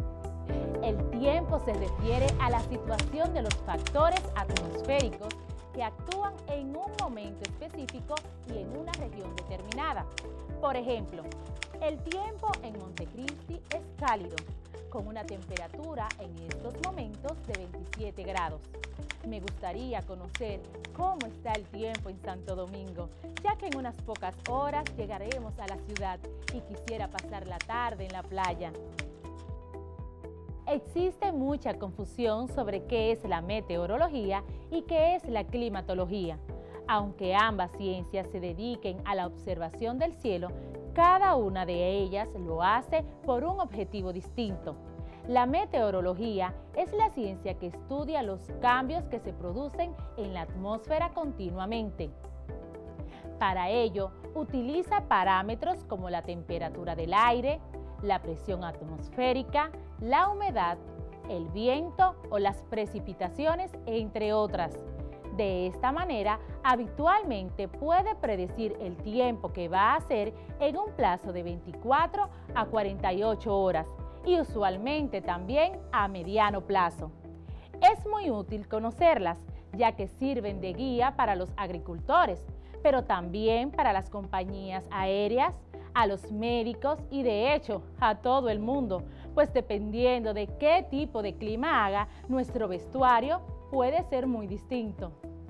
El tiempo se refiere a la situación de los factores atmosféricos que actúan en un momento específico y en una región determinada. Por ejemplo, el tiempo en Montecristi es cálido, con una temperatura en estos momentos de 27 grados. Me gustaría conocer cómo está el tiempo en Santo Domingo, ya que en unas pocas horas llegaremos a la ciudad y quisiera pasar la tarde en la playa. Existe mucha confusión sobre qué es la meteorología y qué es la climatología. Aunque ambas ciencias se dediquen a la observación del cielo, cada una de ellas lo hace por un objetivo distinto. La meteorología es la ciencia que estudia los cambios que se producen en la atmósfera continuamente. Para ello, utiliza parámetros como la temperatura del aire, la presión atmosférica, la humedad, el viento o las precipitaciones, entre otras. De esta manera, habitualmente puede predecir el tiempo que va a hacer en un plazo de 24 a 48 horas y usualmente también a mediano plazo. Es muy útil conocerlas, ya que sirven de guía para los agricultores, pero también para las compañías aéreas, a los médicos y de hecho a todo el mundo, pues dependiendo de qué tipo de clima haga, nuestro vestuario puede ser muy distinto.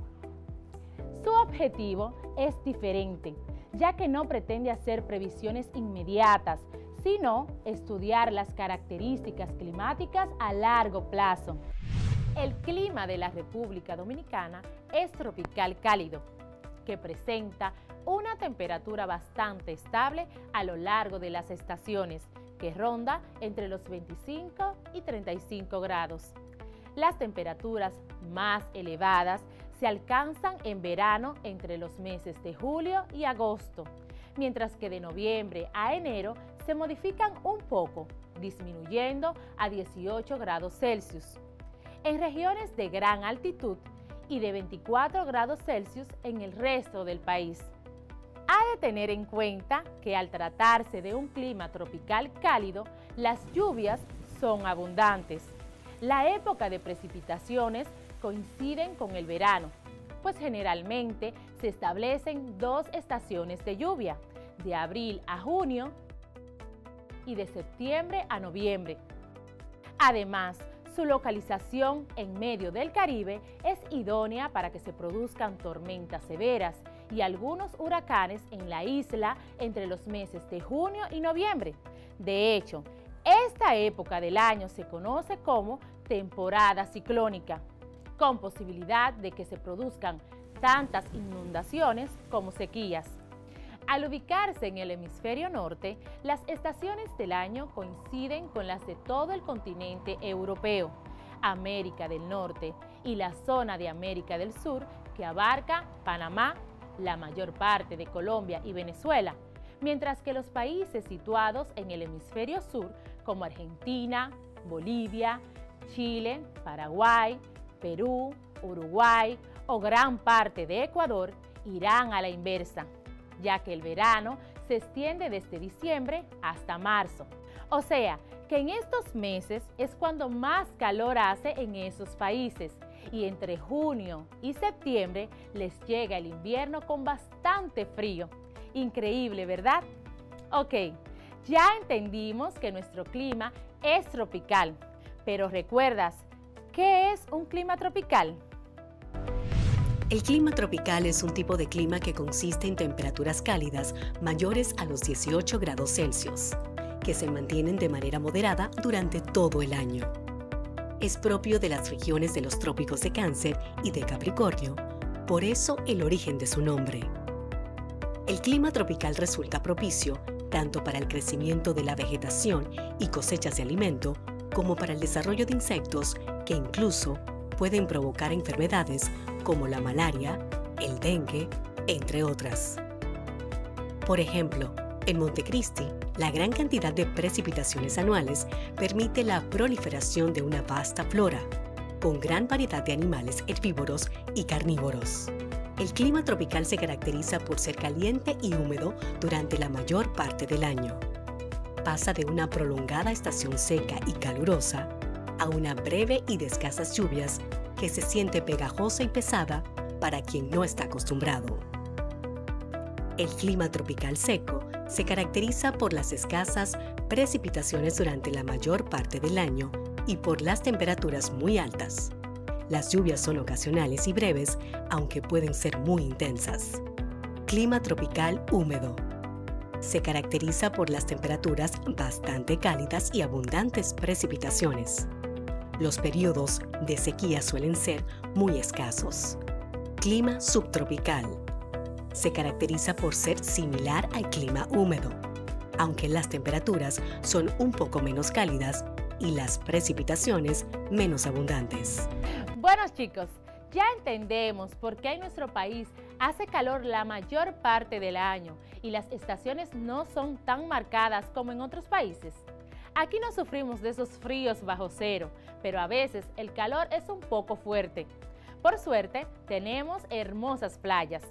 Su objetivo es diferente, ya que no pretende hacer previsiones inmediatas, sino estudiar las características climáticas a largo plazo. El clima de la República Dominicana es tropical cálido, que presenta una temperatura bastante estable a lo largo de las estaciones, que ronda entre los 25 y 35 grados. Las temperaturas más elevadas se alcanzan en verano entre los meses de julio y agosto, mientras que de noviembre a enero se modifican un poco, disminuyendo a 18 grados Celsius. En regiones de gran altitud y de 24 grados Celsius en el resto del país. Ha de tener en cuenta que al tratarse de un clima tropical cálido, las lluvias son abundantes. La época de precipitaciones coinciden con el verano, pues generalmente se establecen dos estaciones de lluvia, de abril a junio y de septiembre a noviembre. Además, su localización en medio del Caribe es idónea para que se produzcan tormentas severas y algunos huracanes en la isla entre los meses de junio y noviembre. De hecho, esta época del año se conoce como temporada ciclónica, con posibilidad de que se produzcan tantas inundaciones como sequías. Al ubicarse en el hemisferio norte, las estaciones del año coinciden con las de todo el continente europeo, América del Norte y la zona de América del Sur, que abarca Panamá, la mayor parte de Colombia y Venezuela, mientras que los países situados en el hemisferio sur, como Argentina, Bolivia, Chile, Paraguay, Perú, Uruguay o gran parte de Ecuador, irán a la inversa, ya que el verano se extiende desde diciembre hasta marzo. O sea, que en estos meses es cuando más calor hace en esos países y entre junio y septiembre les llega el invierno con bastante frío. Increíble, ¿verdad? Ok, ya entendimos que nuestro clima es tropical, pero ¿recuerdas qué es un clima tropical? El clima tropical es un tipo de clima que consiste en temperaturas cálidas mayores a los 18 grados Celsius, que se mantienen de manera moderada durante todo el año. Es propio de las regiones de los trópicos de Cáncer y de Capricornio, por eso el origen de su nombre. El clima tropical resulta propicio tanto para el crecimiento de la vegetación y cosechas de alimento, como para el desarrollo de insectos que incluso pueden provocar enfermedades como la malaria, el dengue, entre otras. Por ejemplo, en Montecristi, la gran cantidad de precipitaciones anuales permite la proliferación de una vasta flora, con gran variedad de animales herbívoros y carnívoros. El clima tropical se caracteriza por ser caliente y húmedo durante la mayor parte del año. Pasa de una prolongada estación seca y calurosa a una breve y de escasas lluvias que se siente pegajosa y pesada para quien no está acostumbrado. El clima tropical seco se caracteriza por las escasas precipitaciones durante la mayor parte del año y por las temperaturas muy altas. Las lluvias son ocasionales y breves, aunque pueden ser muy intensas. Clima tropical húmedo. Se caracteriza por las temperaturas bastante cálidas y abundantes precipitaciones. Los periodos de sequía suelen ser muy escasos. Clima subtropical. Se caracteriza por ser similar al clima húmedo, aunque las temperaturas son un poco menos cálidas y las precipitaciones menos abundantes. Bueno, chicos, ya entendemos por qué en nuestro país hace calor la mayor parte del año y las estaciones no son tan marcadas como en otros países. Aquí no sufrimos de esos fríos bajo cero, pero a veces el calor es un poco fuerte. Por suerte, tenemos hermosas playas.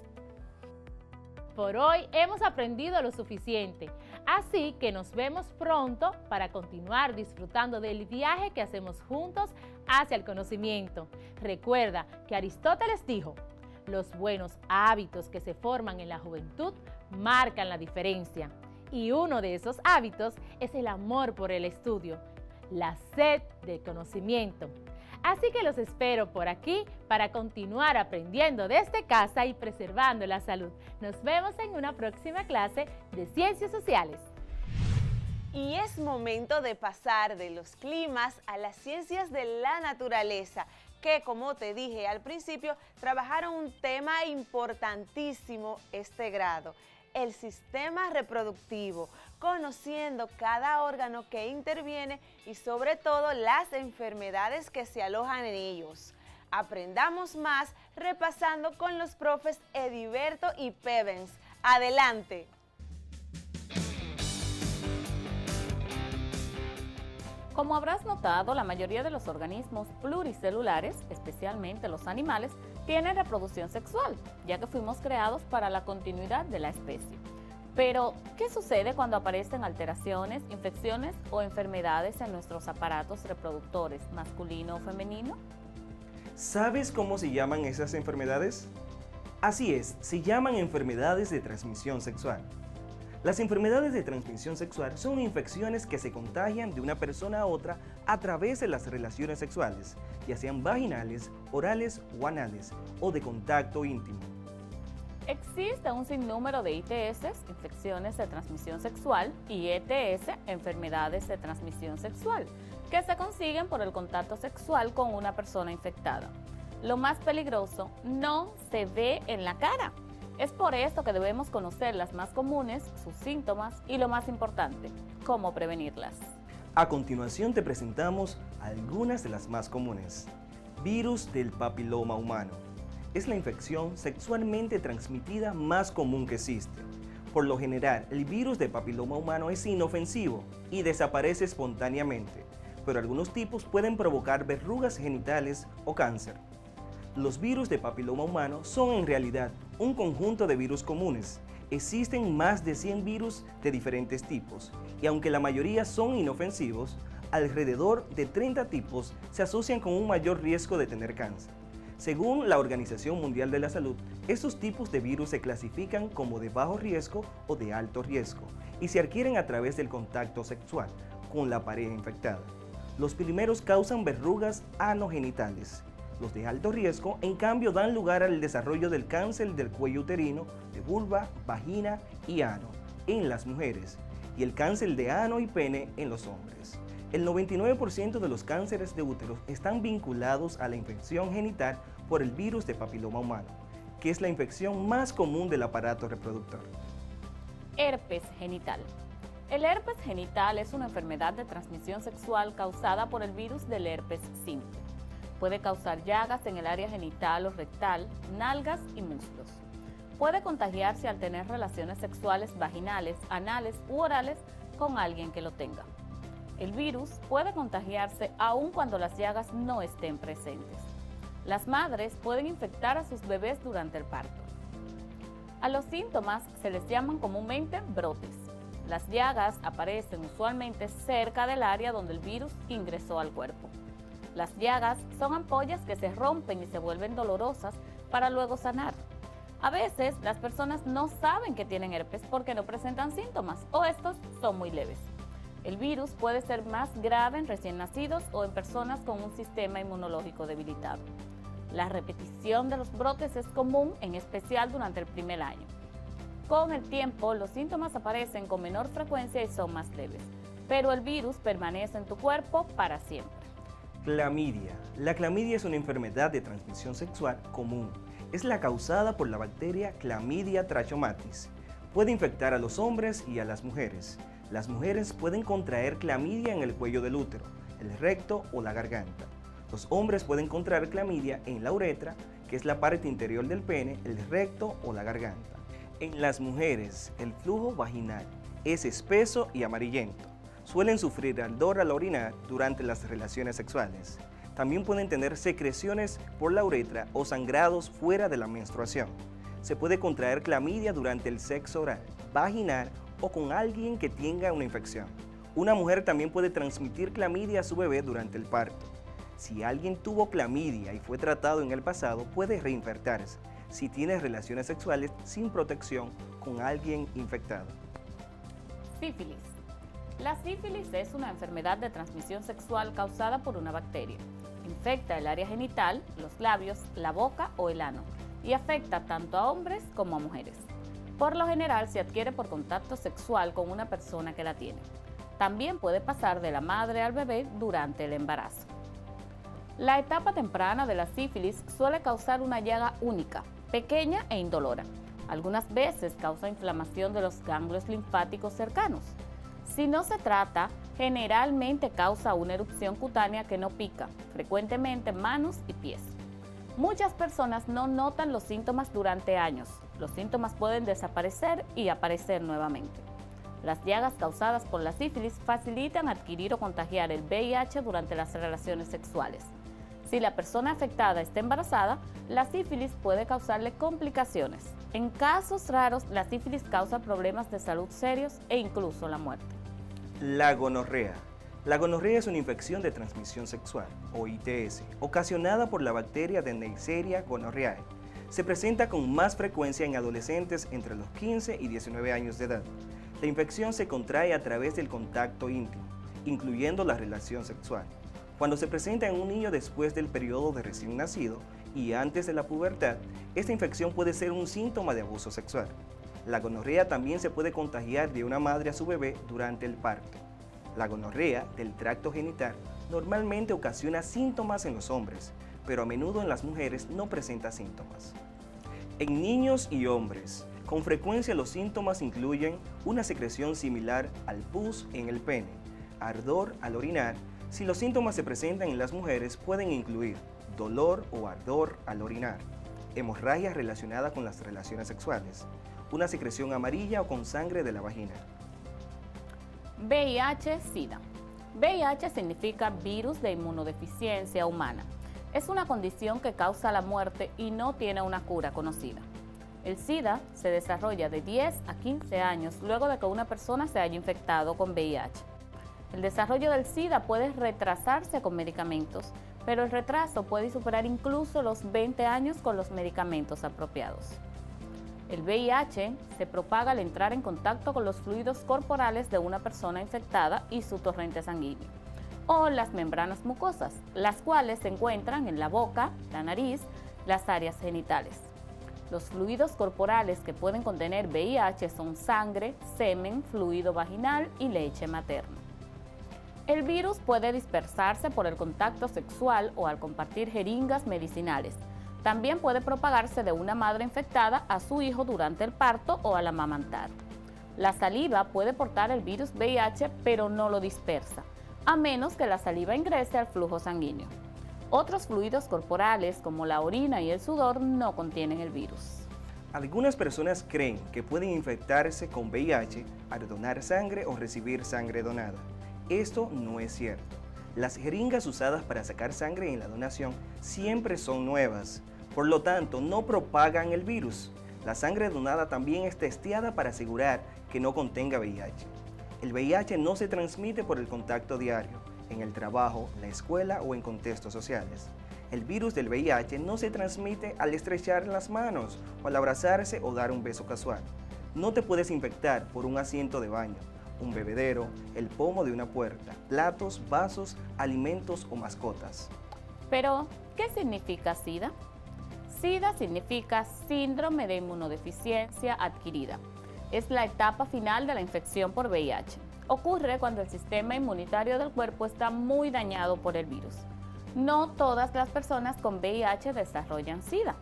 Por hoy hemos aprendido lo suficiente, así que nos vemos pronto para continuar disfrutando del viaje que hacemos juntos hacia el conocimiento. Recuerda que Aristóteles dijo: los buenos hábitos que se forman en la juventud marcan la diferencia. Y uno de esos hábitos es el amor por el estudio, la sed de conocimiento. Así que los espero por aquí para continuar aprendiendo desde casa y preservando la salud. Nos vemos en una próxima clase de Ciencias Sociales. Y es momento de pasar de los climas a las ciencias de la naturaleza, que, como te dije al principio, trabajaron un tema importantísimo este grado: el sistema reproductivo, conociendo cada órgano que interviene y sobre todo las enfermedades que se alojan en ellos. Aprendamos más repasando con los profes Ediberto y Pevens. ¡Adelante! Como habrás notado, la mayoría de los organismos pluricelulares, especialmente los animales, tienen reproducción sexual, ya que fuimos creados para la continuidad de la especie. Pero, ¿qué sucede cuando aparecen alteraciones, infecciones o enfermedades en nuestros aparatos reproductores, masculino o femenino? ¿Sabes cómo se llaman esas enfermedades? Así es, se llaman enfermedades de transmisión sexual. Las enfermedades de transmisión sexual son infecciones que se contagian de una persona a otra a través de las relaciones sexuales, ya sean vaginales, orales o anales, o de contacto íntimo. Existe un sinnúmero de ITS, infecciones de transmisión sexual, y ETS, enfermedades de transmisión sexual, que se consiguen por el contacto sexual con una persona infectada. Lo más peligroso no se ve en la cara. Es por esto que debemos conocer las más comunes, sus síntomas y, lo más importante, cómo prevenirlas. A continuación te presentamos algunas de las más comunes. Virus del papiloma humano. Es la infección sexualmente transmitida más común que existe. Por lo general, el virus del papiloma humano es inofensivo y desaparece espontáneamente, pero algunos tipos pueden provocar verrugas genitales o cáncer. Los virus de papiloma humano son en realidad un conjunto de virus comunes. Existen más de 100 virus de diferentes tipos, y aunque la mayoría son inofensivos, alrededor de 30 tipos se asocian con un mayor riesgo de tener cáncer. Según la Organización Mundial de la Salud, estos tipos de virus se clasifican como de bajo riesgo o de alto riesgo y se adquieren a través del contacto sexual con la pareja infectada. Los primeros causan verrugas anogenitales. Los de alto riesgo, en cambio, dan lugar al desarrollo del cáncer del cuello uterino, de vulva, vagina y ano en las mujeres, y el cáncer de ano y pene en los hombres. El 99% de los cánceres de útero están vinculados a la infección genital por el virus de papiloma humano, que es la infección más común del aparato reproductor. Herpes genital. El herpes genital es una enfermedad de transmisión sexual causada por el virus del herpes simple. Puede causar llagas en el área genital o rectal, nalgas y muslos. Puede contagiarse al tener relaciones sexuales vaginales, anales u orales con alguien que lo tenga. El virus puede contagiarse aun cuando las llagas no estén presentes. Las madres pueden infectar a sus bebés durante el parto. A los síntomas se les llaman comúnmente brotes. Las llagas aparecen usualmente cerca del área donde el virus ingresó al cuerpo. Las llagas son ampollas que se rompen y se vuelven dolorosas para luego sanar. A veces las personas no saben que tienen herpes porque no presentan síntomas o estos son muy leves. El virus puede ser más grave en recién nacidos o en personas con un sistema inmunológico debilitado. La repetición de los brotes es común, en especial durante el primer año. Con el tiempo, los síntomas aparecen con menor frecuencia y son más leves, pero el virus permanece en tu cuerpo para siempre. Clamidia. La clamidia es una enfermedad de transmisión sexual común. Es la causada por la bacteria Clamidia trachomatis. Puede infectar a los hombres y a las mujeres. Las mujeres pueden contraer clamidia en el cuello del útero, el recto o la garganta. Los hombres pueden contraer clamidia en la uretra, que es la parte interior del pene, el recto o la garganta. En las mujeres, el flujo vaginal es espeso y amarillento. Suelen sufrir ardor al orinar durante las relaciones sexuales. También pueden tener secreciones por la uretra o sangrados fuera de la menstruación. Se puede contraer clamidia durante el sexo oral, vaginal o con alguien que tenga una infección. Una mujer también puede transmitir clamidia a su bebé durante el parto. Si alguien tuvo clamidia y fue tratado en el pasado, puede reinfectarse si tiene relaciones sexuales sin protección con alguien infectado. Sífilis. La sífilis es una enfermedad de transmisión sexual causada por una bacteria. Infecta el área genital, los labios, la boca o el ano y afecta tanto a hombres como a mujeres. Por lo general se adquiere por contacto sexual con una persona que la tiene. También puede pasar de la madre al bebé durante el embarazo. La etapa temprana de la sífilis suele causar una llaga única, pequeña e indolora. Algunas veces causa inflamación de los ganglios linfáticos cercanos. Si no se trata, generalmente causa una erupción cutánea que no pica, frecuentemente manos y pies. Muchas personas no notan los síntomas durante años. Los síntomas pueden desaparecer y aparecer nuevamente. Las llagas causadas por la sífilis facilitan adquirir o contagiar el VIH durante las relaciones sexuales. Si la persona afectada está embarazada, la sífilis puede causarle complicaciones. En casos raros, la sífilis causa problemas de salud serios e incluso la muerte. La gonorrea. La gonorrea es una infección de transmisión sexual, o ITS, ocasionada por la bacteria de Neisseria gonorrhoeae. Se presenta con más frecuencia en adolescentes entre los 15 y 19 años de edad. La infección se contrae a través del contacto íntimo, incluyendo la relación sexual. Cuando se presenta en un niño después del periodo de recién nacido y antes de la pubertad, esta infección puede ser un síntoma de abuso sexual. La gonorrea también se puede contagiar de una madre a su bebé durante el parto. La gonorrea del tracto genital normalmente ocasiona síntomas en los hombres, pero a menudo en las mujeres no presenta síntomas. En niños y hombres, con frecuencia los síntomas incluyen una secreción similar al pus en el pene, ardor al orinar. Si los síntomas se presentan en las mujeres, pueden incluir dolor o ardor al orinar, hemorragia relacionada con las relaciones sexuales, una secreción amarilla o con sangre de la vagina. VIH-Sida. VIH significa virus de inmunodeficiencia humana. Es una condición que causa la muerte y no tiene una cura conocida. El SIDA se desarrolla de 10 a 15 años luego de que una persona se haya infectado con VIH. El desarrollo del SIDA puede retrasarse con medicamentos, pero el retraso puede superar incluso los 20 años con los medicamentos apropiados. El VIH se propaga al entrar en contacto con los fluidos corporales de una persona infectada y su torrente sanguíneo, o las membranas mucosas, las cuales se encuentran en la boca, la nariz, las áreas genitales. Los fluidos corporales que pueden contener VIH son sangre, semen, fluido vaginal y leche materna. El virus puede dispersarse por el contacto sexual o al compartir jeringas medicinales. También puede propagarse de una madre infectada a su hijo durante el parto o al amamantar. La saliva puede portar el virus VIH, pero no lo dispersa, a menos que la saliva ingrese al flujo sanguíneo. Otros fluidos corporales, como la orina y el sudor, no contienen el virus. Algunas personas creen que pueden infectarse con VIH al donar sangre o recibir sangre donada. Esto no es cierto. Las jeringas usadas para sacar sangre en la donación siempre son nuevas, por lo tanto no propagan el virus. La sangre donada también es testeada para asegurar que no contenga VIH. El VIH no se transmite por el contacto diario, en el trabajo, la escuela o en contextos sociales. El virus del VIH no se transmite al estrechar las manos o al abrazarse o dar un beso casual. No te puedes infectar por un asiento de baño, un bebedero, el pomo de una puerta, platos, vasos, alimentos o mascotas. Pero, ¿qué significa SIDA? SIDA significa síndrome de inmunodeficiencia adquirida. Es la etapa final de la infección por VIH. Ocurre cuando el sistema inmunitario del cuerpo está muy dañado por el virus. No todas las personas con VIH desarrollan SIDA.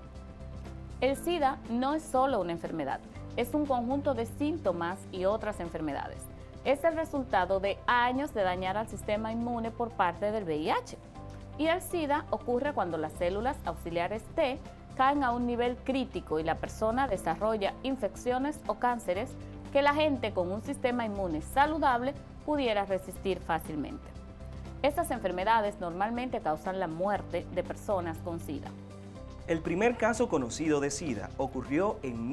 El SIDA no es solo una enfermedad, es un conjunto de síntomas y otras enfermedades. Es el resultado de años de dañar al sistema inmune por parte del VIH. Y el SIDA ocurre cuando las células auxiliares T caen a un nivel crítico y la persona desarrolla infecciones o cánceres que la gente con un sistema inmune saludable pudiera resistir fácilmente. Estas enfermedades normalmente causan la muerte de personas con SIDA. El primer caso conocido de SIDA ocurrió en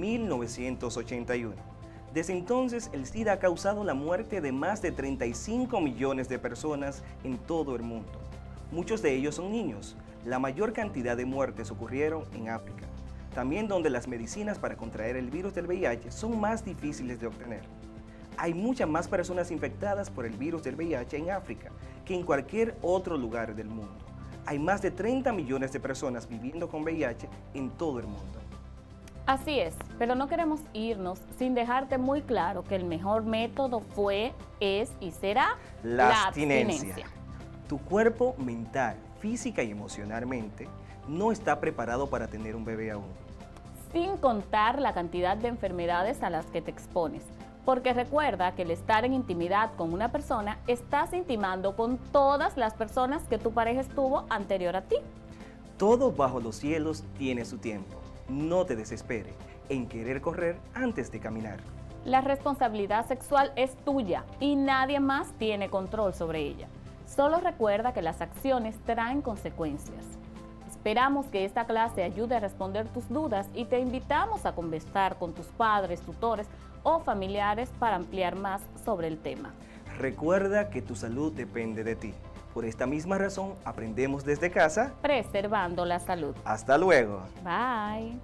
1981. Desde entonces, el SIDA ha causado la muerte de más de 35 millones de personas en todo el mundo. Muchos de ellos son niños. La mayor cantidad de muertes ocurrieron en África, también donde las medicinas para contraer el virus del VIH son más difíciles de obtener. Hay muchas más personas infectadas por el virus del VIH en África que en cualquier otro lugar del mundo. Hay más de 30 millones de personas viviendo con VIH en todo el mundo. Así es, pero no queremos irnos sin dejarte muy claro que el mejor método fue, es y será la abstinencia. Tu cuerpo mental, física y emocionalmente no está preparado para tener un bebé aún. Sin contar la cantidad de enfermedades a las que te expones. Porque recuerda que el estar en intimidad con una persona, estás intimando con todas las personas que tu pareja estuvo anterior a ti. Todo bajo los cielos tiene su tiempo. No te desesperes en querer correr antes de caminar. La responsabilidad sexual es tuya y nadie más tiene control sobre ella. Solo recuerda que las acciones traen consecuencias. Esperamos que esta clase ayude a responder tus dudas y te invitamos a conversar con tus padres, tutores o familiares para ampliar más sobre el tema. Recuerda que tu salud depende de ti. Por esta misma razón, aprendemos desde casa, preservando la salud. Hasta luego. Bye.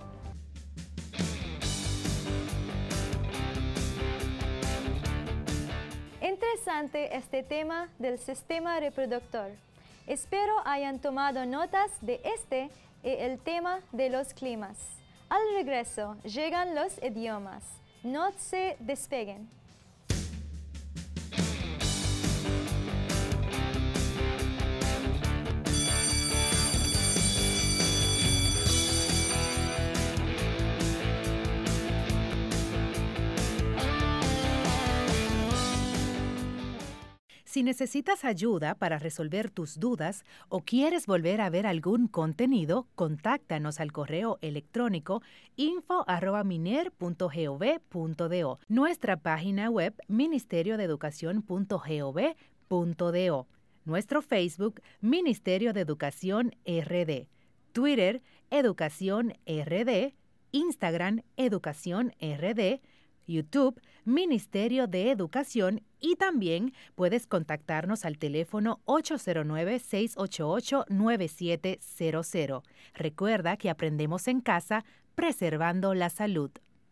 Interesante este tema del sistema reproductor. Espero hayan tomado notas de este y el tema de los climas. Al regreso llegan los idiomas. No se despeguen. Si necesitas ayuda para resolver tus dudas o quieres volver a ver algún contenido, contáctanos al correo electrónico info@miner.gov.do, nuestra página web ministeriodeeducacion.gov.do, nuestro Facebook Ministerio de Educación RD, Twitter Educación RD, Instagram Educación RD, YouTube, Ministerio de Educación, y también puedes contactarnos al teléfono 809-688-9700. Recuerda que aprendemos en casa, preservando la salud.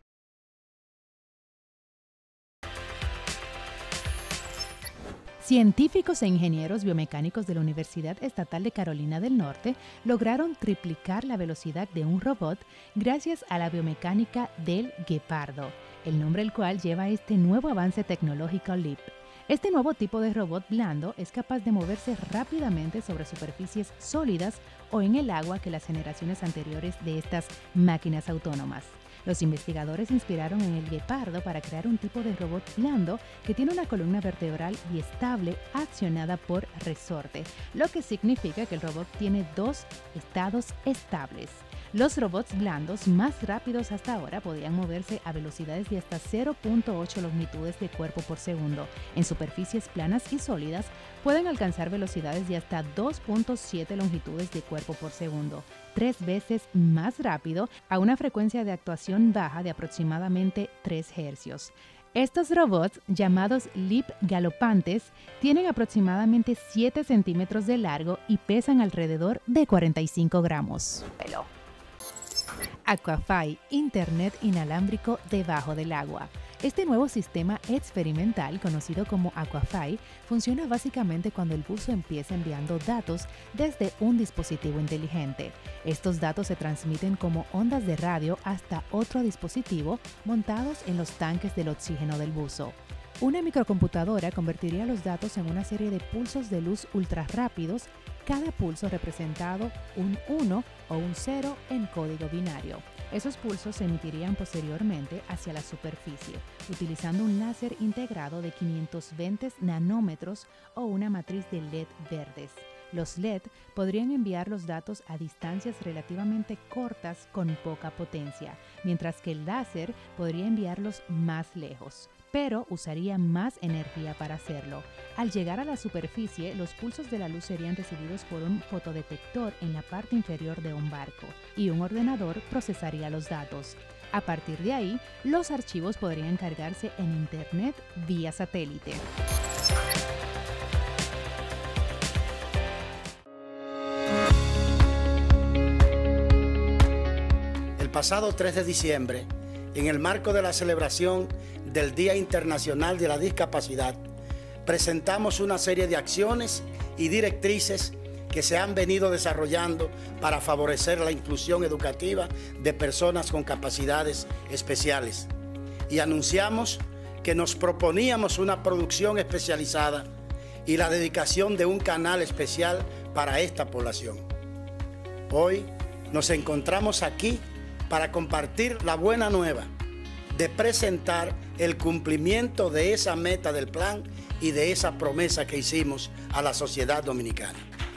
Científicos e ingenieros biomecánicos de la Universidad Estatal de Carolina del Norte lograron triplicar la velocidad de un robot gracias a la biomecánica del guepardo, el nombre del cual lleva este nuevo avance tecnológico LEAP. Este nuevo tipo de robot blando es capaz de moverse rápidamente sobre superficies sólidas o en el agua que las generaciones anteriores de estas máquinas autónomas. Los investigadores se inspiraron en el guepardo para crear un tipo de robot blando que tiene una columna vertebral biestable accionada por resorte, lo que significa que el robot tiene dos estados estables. Los robots blandos más rápidos hasta ahora podían moverse a velocidades de hasta 0.8 longitudes de cuerpo por segundo. En superficies planas y sólidas pueden alcanzar velocidades de hasta 2.7 longitudes de cuerpo por segundo, 3 veces más rápido a una frecuencia de actuación baja de aproximadamente 3 hercios. Estos robots, llamados LEAP galopantes, tienen aproximadamente 7 centímetros de largo y pesan alrededor de 45 gramos. Aquafy, Internet inalámbrico debajo del agua. Este nuevo sistema experimental, conocido como Aquafy, funciona básicamente cuando el buzo empieza enviando datos desde un dispositivo inteligente. Estos datos se transmiten como ondas de radio hasta otro dispositivo montados en los tanques del oxígeno del buzo. Una microcomputadora convertiría los datos en una serie de pulsos de luz ultra rápidos, cada pulso representado un 1 o un 0 en código binario. Esos pulsos se emitirían posteriormente hacia la superficie, utilizando un láser integrado de 520 nanómetros o una matriz de LED verdes. Los LED podrían enviar los datos a distancias relativamente cortas con poca potencia, mientras que el láser podría enviarlos más lejos, pero usaría más energía para hacerlo. Al llegar a la superficie, los pulsos de la luz serían recibidos por un fotodetector en la parte inferior de un barco y un ordenador procesaría los datos. A partir de ahí, los archivos podrían cargarse en Internet vía satélite. El pasado 3 de diciembre, en el marco de la celebración del Día Internacional de la Discapacidad, presentamos una serie de acciones y directrices que se han venido desarrollando para favorecer la inclusión educativa de personas con capacidades especiales. Y anunciamos que nos proponíamos una producción especializada y la dedicación de un canal especial para esta población. Hoy nos encontramos aquí para compartir la buena nueva de presentar el cumplimiento de esa meta del plan y de esa promesa que hicimos a la sociedad dominicana.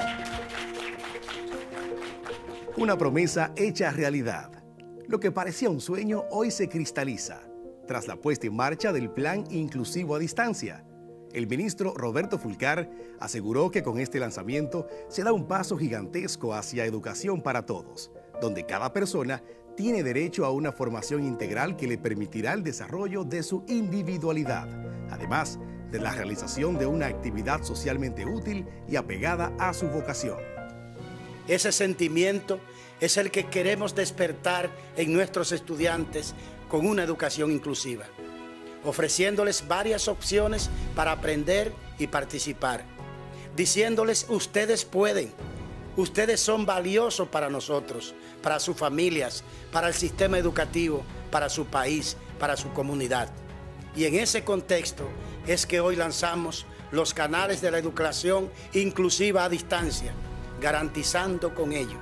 Una promesa hecha realidad. Lo que parecía un sueño hoy se cristaliza, tras la puesta en marcha del Plan Inclusivo a Distancia. El ministro Roberto Fulcar aseguró que con este lanzamiento se da un paso gigantesco hacia educación para todos, donde cada persona tiene derecho a una formación integral que le permitirá el desarrollo de su individualidad, además de la realización de una actividad socialmente útil y apegada a su vocación. Ese sentimiento es el que queremos despertar en nuestros estudiantes con una educación inclusiva, ofreciéndoles varias opciones para aprender y participar, diciéndoles: ustedes pueden, ustedes son valiosos para nosotros, para sus familias, para el sistema educativo, para su país, para su comunidad. Y en ese contexto es que hoy lanzamos los canales de la educación inclusiva a distancia, garantizando con ello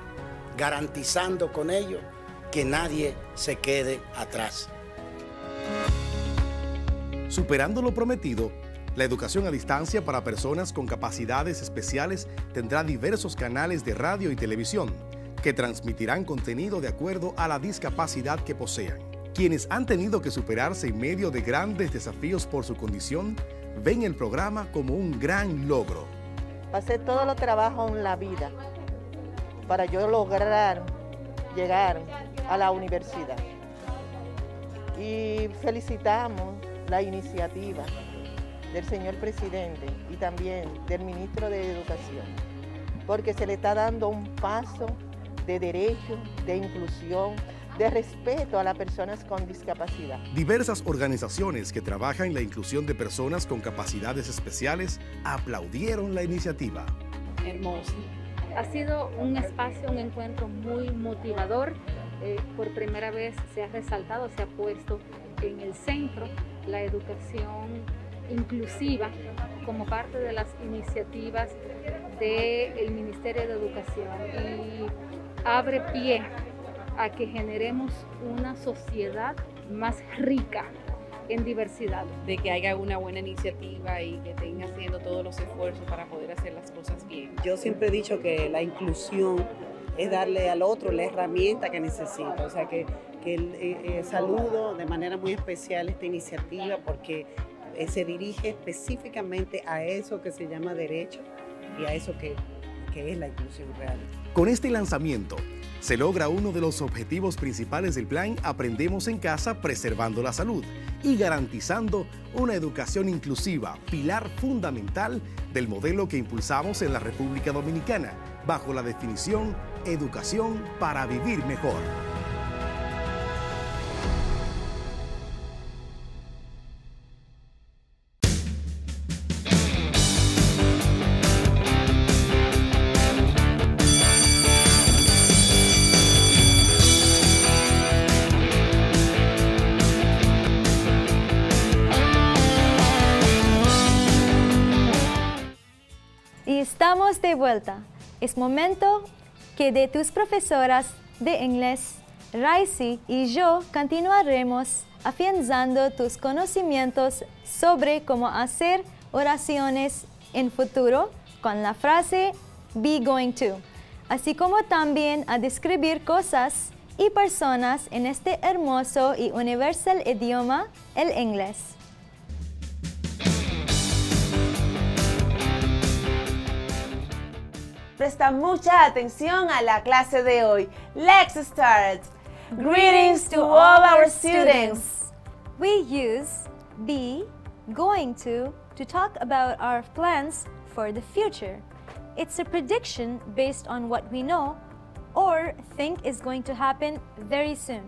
que nadie se quede atrás. Superando lo prometido, la educación a distancia para personas con capacidades especiales tendrá diversos canales de radio y televisión que transmitirán contenido de acuerdo a la discapacidad que posean. Quienes han tenido que superarse en medio de grandes desafíos por su condición, ven el programa como un gran logro. Pasé todo el trabajo en la vida para yo lograr llegar a la universidad. Y felicitamos la iniciativa del señor presidente y también del ministro de Educación, porque se le está dando un paso de derecho, de inclusión, de respeto a las personas con discapacidad. Diversas organizaciones que trabajan en la inclusión de personas con capacidades especiales aplaudieron la iniciativa. Hermoso. Ha sido un espacio, un encuentro muy motivador. Por primera vez se ha resaltado, se ha puesto en el centro la educación inclusiva como parte de las iniciativas del Ministerio de Educación y abre pie a que generemos una sociedad más rica en diversidad. De que haya una buena iniciativa y que estén haciendo todos los esfuerzos para poder hacer las cosas bien. Yo siempre he dicho que la inclusión es darle al otro la herramienta que necesita, o sea que saludo de manera muy especial esta iniciativa porque se dirige específicamente a eso que se llama derecho y a eso que es la inclusión real. Con este lanzamiento, se logra uno de los objetivos principales del plan Aprendemos en Casa preservando la salud y garantizando una educación inclusiva, pilar fundamental del modelo que impulsamos en la República Dominicana, bajo la definición Educación para vivir mejor. Y estamos de vuelta. Es momento que de tus profesoras de inglés, Raisi y yo continuaremos afianzando tus conocimientos sobre cómo hacer oraciones en futuro con la frase be going to, así como también a describir cosas y personas en este hermoso y universal idioma, el inglés. Presta mucha atención a la clase de hoy. Let's start. Greetings to all our students. We use be going to talk about our plans for the future. It's a prediction based on what we know or think is going to happen very soon.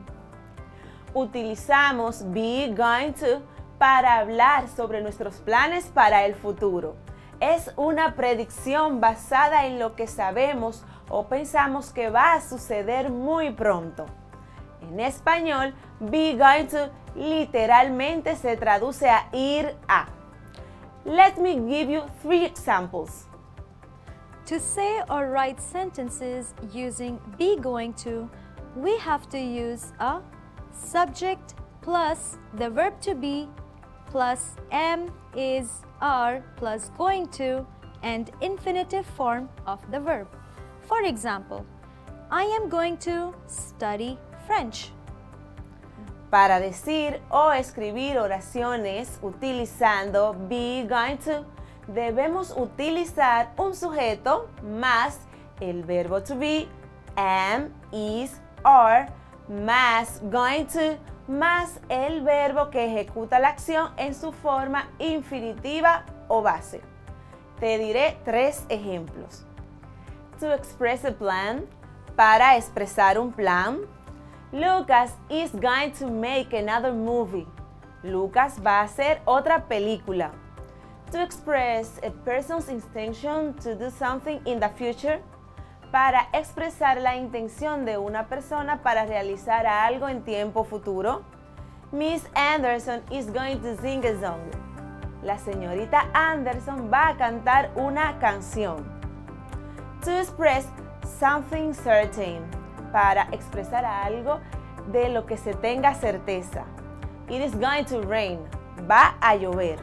Utilizamos be going to para hablar sobre nuestros planes para el futuro. Es una predicción basada en lo que sabemos o pensamos que va a suceder muy pronto. En español, be going to literalmente se traduce a ir a. Let me give you 3 examples. To say or write sentences using be going to, we have to use a subject plus the verb to be plus am, is, are plus going to and infinitive form of the verb. For example, I am going to study French. Para decir o escribir oraciones utilizando be going to, debemos utilizar un sujeto más el verbo to be, am, is, are, más going to, más el verbo que ejecuta la acción en su forma infinitiva o base. Te diré 3 ejemplos. To express a plan, para expresar un plan. Lucas is going to make another movie. Lucas va a hacer otra película. To express a person's intention to do something in the future, para expresar la intención de una persona para realizar algo en tiempo futuro. Miss Anderson is going to sing a song. La señorita Anderson va a cantar una canción. To express something certain, para expresar algo de lo que se tenga certeza. It is going to rain. Va a llover.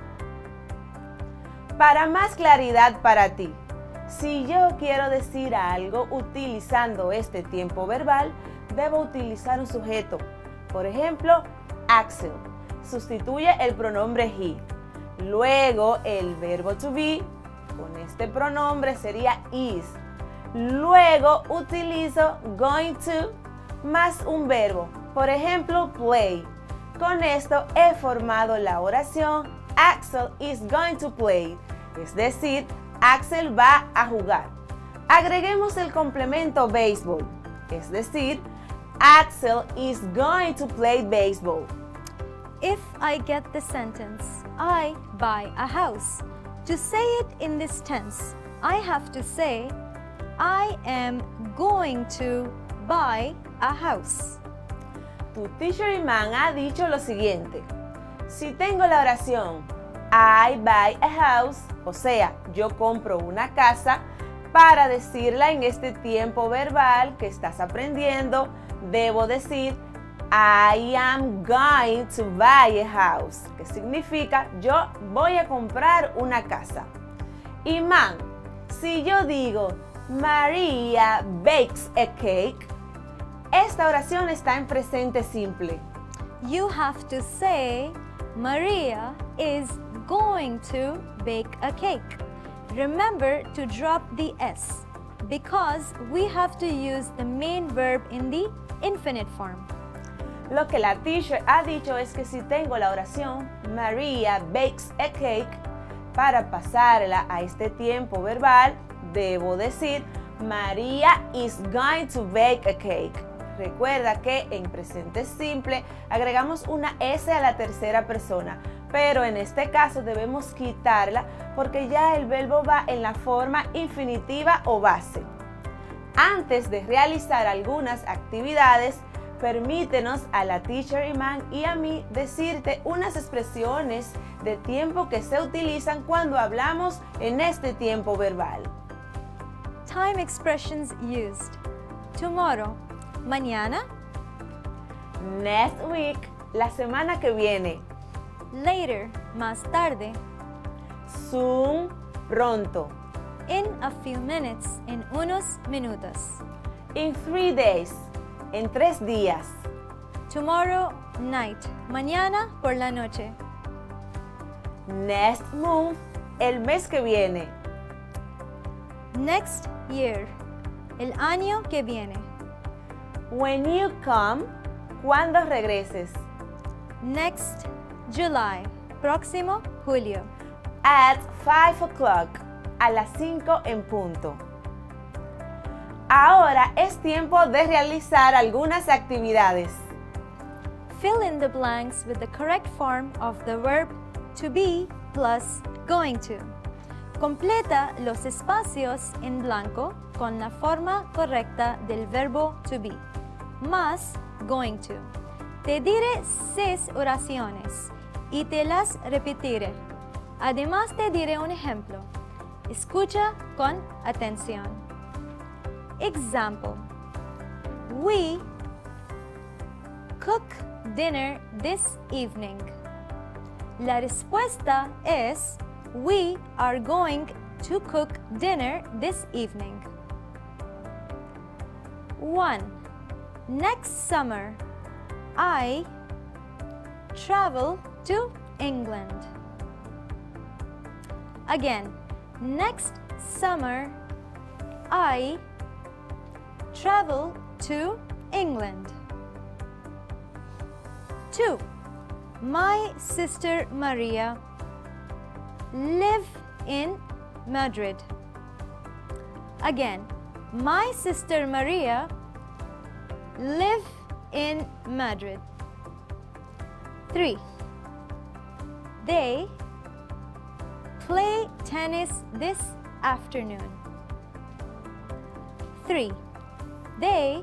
Para más claridad para ti, si yo quiero decir algo utilizando este tiempo verbal, debo utilizar un sujeto. Por ejemplo, Axel sustituye el pronombre he. Luego el verbo to be con este pronombre sería is. Luego utilizo going to más un verbo. Por ejemplo, play. Con esto he formado la oración Axel is going to play. Es decir, Axel va a jugar. Agreguemos el complemento baseball. Es decir, Axel is going to play baseball. If I get the sentence, I buy a house. To say it in this tense, I have to say, I am going to buy a house. Tu teacher Iman ha dicho lo siguiente. Si tengo la oración I buy a house, o sea, yo compro una casa, para decirla en este tiempo verbal que estás aprendiendo, debo decir I am going to buy a house, que significa yo voy a comprar una casa. Iman, si yo digo Maria bakes a cake, esta oración está en presente simple. You have to say Maria is going to bake a cake. Remember to drop the S. Because we have to use the main verb in the infinite form. Lo que la teacher ha dicho es que si tengo la oración Maria bakes a cake, para pasarla a este tiempo verbal, debo decir Maria is going to bake a cake. Recuerda que en presente simple agregamos una S a la tercera persona, pero en este caso debemos quitarla porque ya el verbo va en la forma infinitiva o base. Antes de realizar algunas actividades, permítenos a la teacher Iman y a mí decirte unas expresiones de tiempo que se utilizan cuando hablamos en este tiempo verbal. Time expressions used. Tomorrow, mañana. Next week, la semana que viene. Later, más tarde. Soon, pronto. In a few minutes, en unos minutos. In 3 days, en 3 días. Tomorrow night, mañana por la noche. Next month, el mes que viene. Next year, el año que viene. When you come, cuando regreses. Next July, próximo julio. At 5 o'clock, a las 5 en punto. Ahora es tiempo de realizar algunas actividades. Fill in the blanks with the correct form of the verb to be plus going to. Completa los espacios en blanco con la forma correcta del verbo to be, más going to. Te diré 6 oraciones y te las repetiré. Además te diré un ejemplo. Escucha con atención. Example. We cook dinner this evening. La respuesta es we are going to cook dinner this evening. 1. Next summer, I travel to England. Again, next summer, I travel to England. 2. My sister Maria live in Madrid. Again, my sister Maria live in Madrid. 3. They play tennis this afternoon. 3. They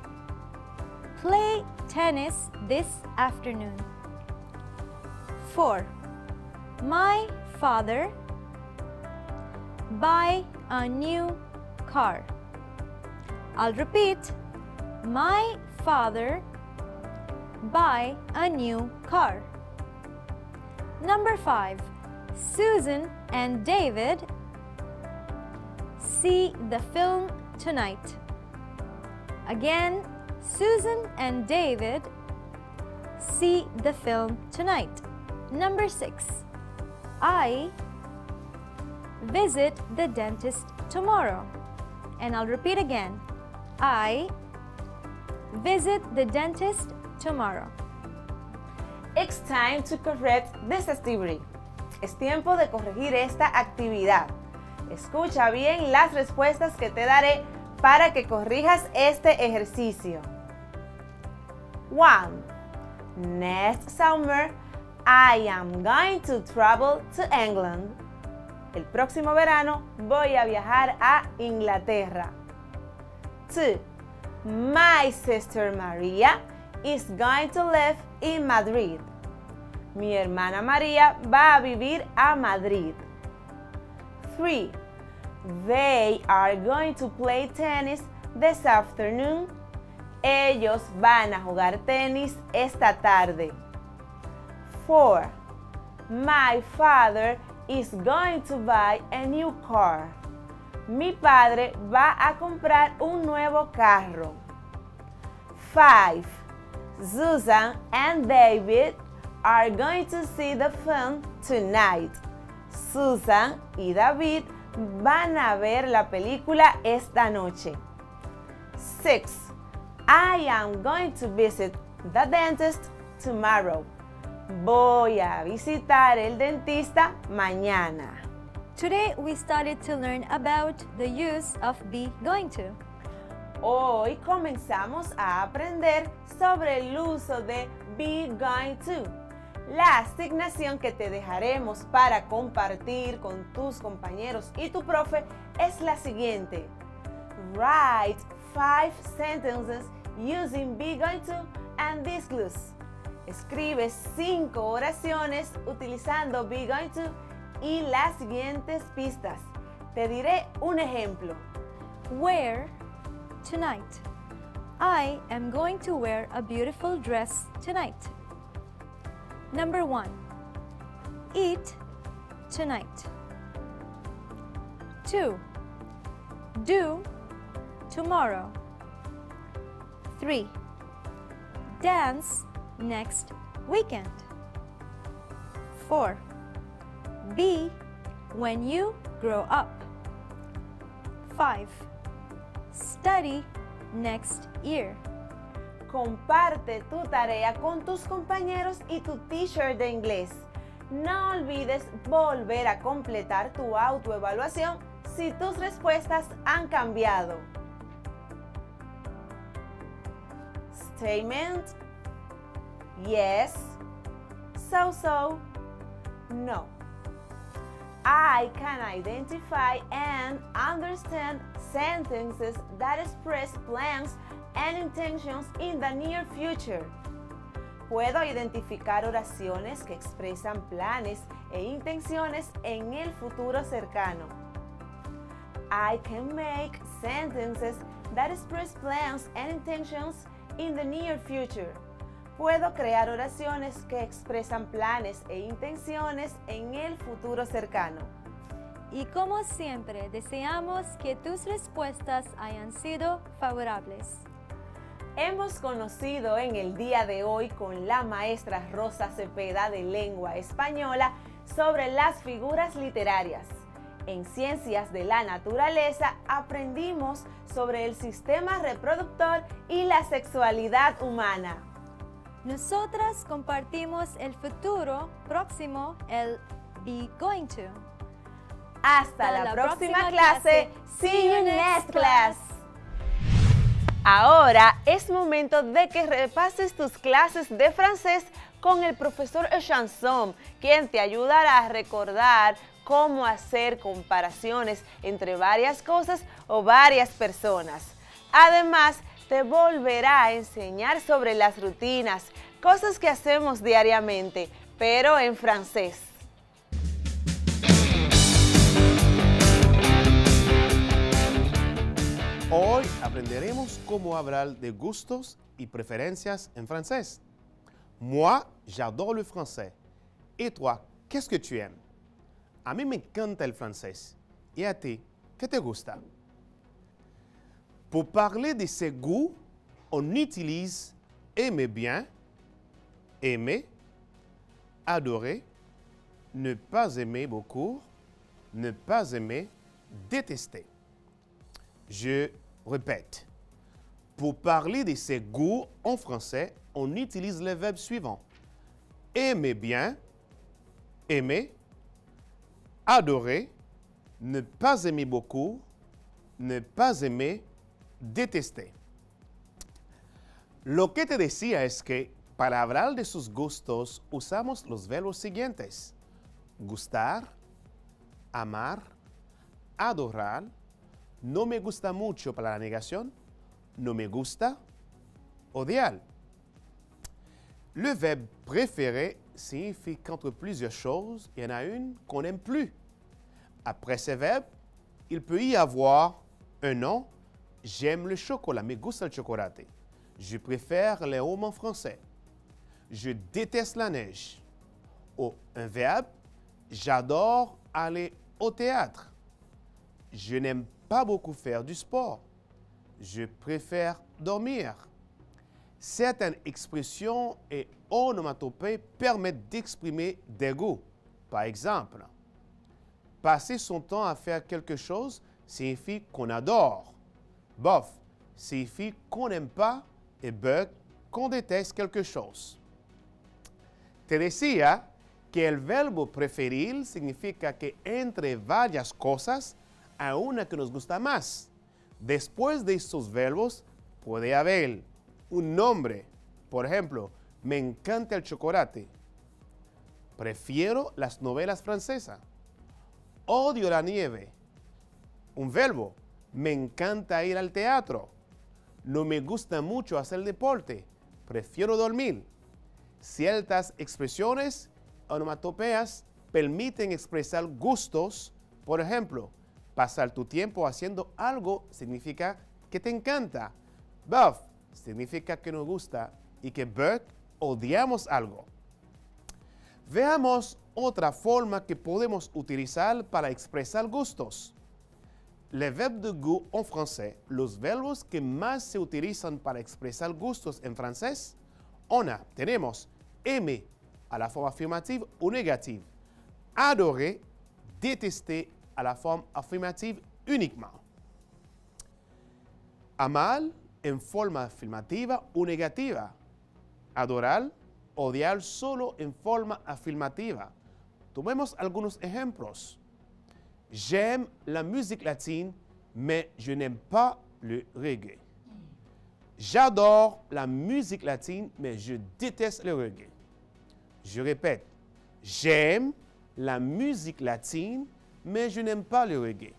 play tennis this afternoon. 4. My father buy a new car. I'll repeat. My father buy a new car. Number 5. Susan and David see the film tonight. Again, Susan and David see the film tonight. Number 6. I visit the dentist tomorrow. And I'll repeat again. I visit the dentist tomorrow. It's time to correct this activity. Es tiempo de corregir esta actividad. Escucha bien las respuestas que te daré para que corrijas este ejercicio. 1. Next summer, I am going to travel to England. El próximo verano voy a viajar a Inglaterra. 2. My sister Maria is going to live in Madrid. Mi hermana María va a vivir a Madrid. 3. They are going to play tennis this afternoon. Ellos van a jugar tenis esta tarde. 4. My father is going to buy a new car. Mi padre va a comprar un nuevo carro. 5. Susan and David are going to see the film tonight. Susan y David van a ver la película esta noche? 6. I am going to visit the dentist tomorrow. Voy a visitar el dentista mañana. Today we started to learn about the use of be going to. Hoy comenzamos a aprender sobre el uso de be going to. La asignación que te dejaremos para compartir con tus compañeros y tu profe es la siguiente. Write 5 sentences using be going to and these clues. Escribe 5 oraciones utilizando be going to y las siguientes pistas. Te diré un ejemplo. Wear tonight. I am going to wear a beautiful dress tonight. Number 1. Eat tonight. 2. Do tomorrow. 3. Dance next weekend. 4. Be when you grow up. 5. Study next year. Comparte tu tarea con tus compañeros y tu teacher de inglés. No olvides volver a completar tu autoevaluación si tus respuestas han cambiado. Statement: yes, so, no. I can identify and understand sentences that express plans and intentions in the near future. Puedo identificar oraciones que expresan planes e intenciones en el futuro cercano. I can make sentences that express plans and intentions in the near future. Puedo crear oraciones que expresan planes e intenciones en el futuro cercano. Y como siempre, deseamos que tus respuestas hayan sido favorables. Hemos conocido en el día de hoy con la maestra Rosa Cepeda de Lengua Española sobre las figuras literarias. En Ciencias de la Naturaleza aprendimos sobre el sistema reproductor y la sexualidad humana. Nosotras compartimos el futuro próximo, el be going to. Hasta la próxima clase. See you next class. Ahora es momento de que repases tus clases de francés con el profesor Echanson, quien te ayudará a recordar cómo hacer comparaciones entre varias cosas o varias personas. Además, te volverá a enseñar sobre las rutinas, cosas que hacemos diariamente, pero en francés. Hoy aprenderemos cómo hablar de gustos y preferencias en francés. Moi, j'adore le français. Et toi, qu'est-ce que tu aimes? A mí me encanta el francés. ¿Y a ti, qué te gusta? Pour parler de ses goûts, on utilise aimer bien, aimer, adorer, ne pas aimer beaucoup, ne pas aimer, détester. Je répète. Pour parler de ses goûts en français, on utilise le verbe suivant. Aimer bien, aimer, adorer, ne pas aimer beaucoup, ne pas aimer, détester. Lo que te decía es que para hablar de sus gustos usamos los verbos siguientes: gustar, amar, adorar, no me gusta mucho para la negación, no me gusta, odiar. Le verbe préférer signifie qu'entre plusieurs choses, il y en a une qu'on n'aime plus. Après ce verbe, il peut y avoir un nom: j'aime le chocolat, me gusta el chocolate. Je préfère les hommes en français. Je déteste la neige. Ou un verbe: j'adore aller au théâtre. Je n'aime pas beaucoup faire du sport. Je préfère dormir. Certaines expressions et onomatopées permettent d'exprimer des goûts. Par exemple, Passer son temps à faire quelque chose signifie qu'on adore. Bof signifie qu'on n'aime pas et bug qu'on déteste quelque chose. Te decía que el verbo preferir significa que entre varias cosas hay una que nos gusta más. Después de estos verbos puede haber un nombre. Por ejemplo, me encanta el chocolate. Prefiero las novelas francesas. Odio la nieve. Un verbo. Me encanta ir al teatro. No me gusta mucho hacer deporte. Prefiero dormir. Ciertas expresiones onomatopeas permiten expresar gustos. Por ejemplo, pasar tu tiempo haciendo algo significa que te encanta. Buff significa que nos gusta y que bug odiamos algo. Veamos otra forma que podemos utilizar para expresar gustos. Le verbe de goût en français, los verbos que más se utilizan para expresar gustos en francés. Tenemos aimer à la forme affirmative ou négative. Adorer, détester à la forme affirmative uniquement. Amar en forma afirmativa o negativa. Adorar, odiar solo en forma afirmativa. Tomemos algunos ejemplos. J'aime la musique latine, mais je n'aime pas le reggae. J'adore la musique latine, mais je déteste le reggae. Je répète, j'aime la musique latine, mais je n'aime pas le reggae.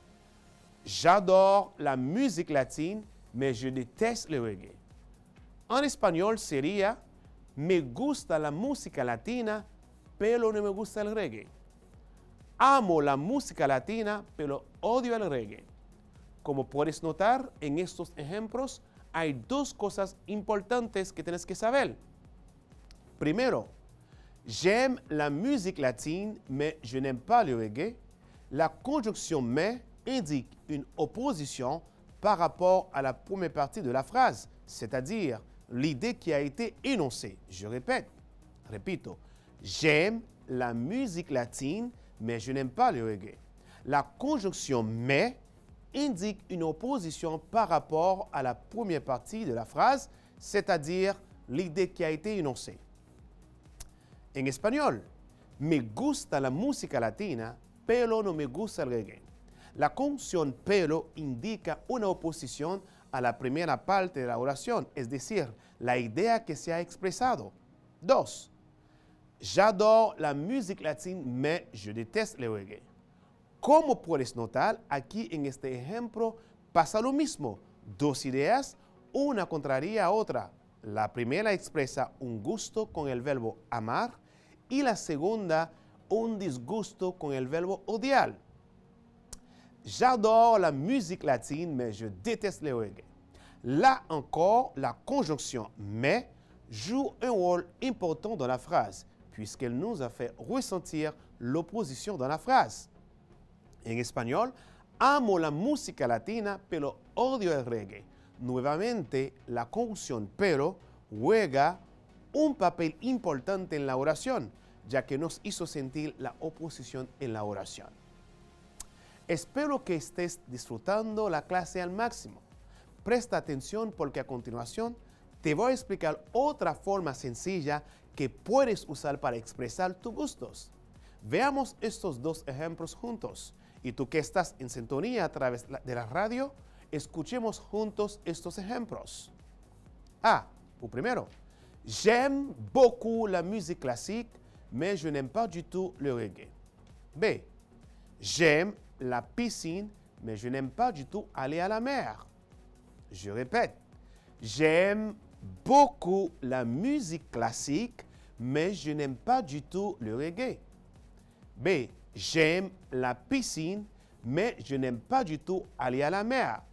J'adore la musique latine, mais je déteste le reggae. En español sería, me gusta la música latina, pero no me gusta el reggae. Amo la música latina, pero odio el reggae. Como puedes notar en estos ejemplos, hay dos cosas importantes que tienes que saber. Primero, j'aime la musique latine, mais je n'aime pas le reggae. La conjonction mais indique une opposition par rapport à la première partie de la phrase, c'est-à-dire l'idée qui a été énoncée. Je repito, j'aime la musique latine, mais je n'aime pas le reggae. La conjonction mais indique une opposition par rapport à la première partie de la phrase, c'est-à-dire l'idée qui a été énoncée. En español, me gusta la música latina, pero no me gusta el reggae. La conjunción pero indica una oposición a la primera parte de la oración, es decir, la idea que se ha expresado. 2. J'adore la musique latine, mais je déteste le reggae. Como puedes notar, aquí en este ejemplo pasa lo mismo. Dos ideas, una contraría a otra. La primera expresa un gusto con el verbo amar y la segunda un disgusto con el verbo odiar. J'adore la musique latine, mais je déteste le reggae. Là encore, la conjonction mais joue un rôle important dans la phrase, puisqu'elle nous a fait ressentir l'opposition dans la phrase. En español, amo la música latina, pero odio el reggae. Nuevamente, la conjunción pero juega un papel importante en la oración, ya que nos hizo sentir la oposición en la oración. Espero que estés disfrutando la clase al máximo. Presta atención porque a continuación te voy a explicar otra forma sencilla que puedes usar para expresar tus gustos. Veamos estos dos ejemplos juntos. Y tú que estás en sintonía a través de la radio, escuchemos juntos estos ejemplos. O primero, j'aime beaucoup la musique classique, mais je n'aime pas du tout le reggae. B, j'aime la piscine, mais je n'aime pas du tout aller à la mer. Je répète, j'aime beaucoup la musique classique, mais je n'aime pas du tout le reggae. B, j'aime la piscine, mais je n'aime pas du tout aller à la mer.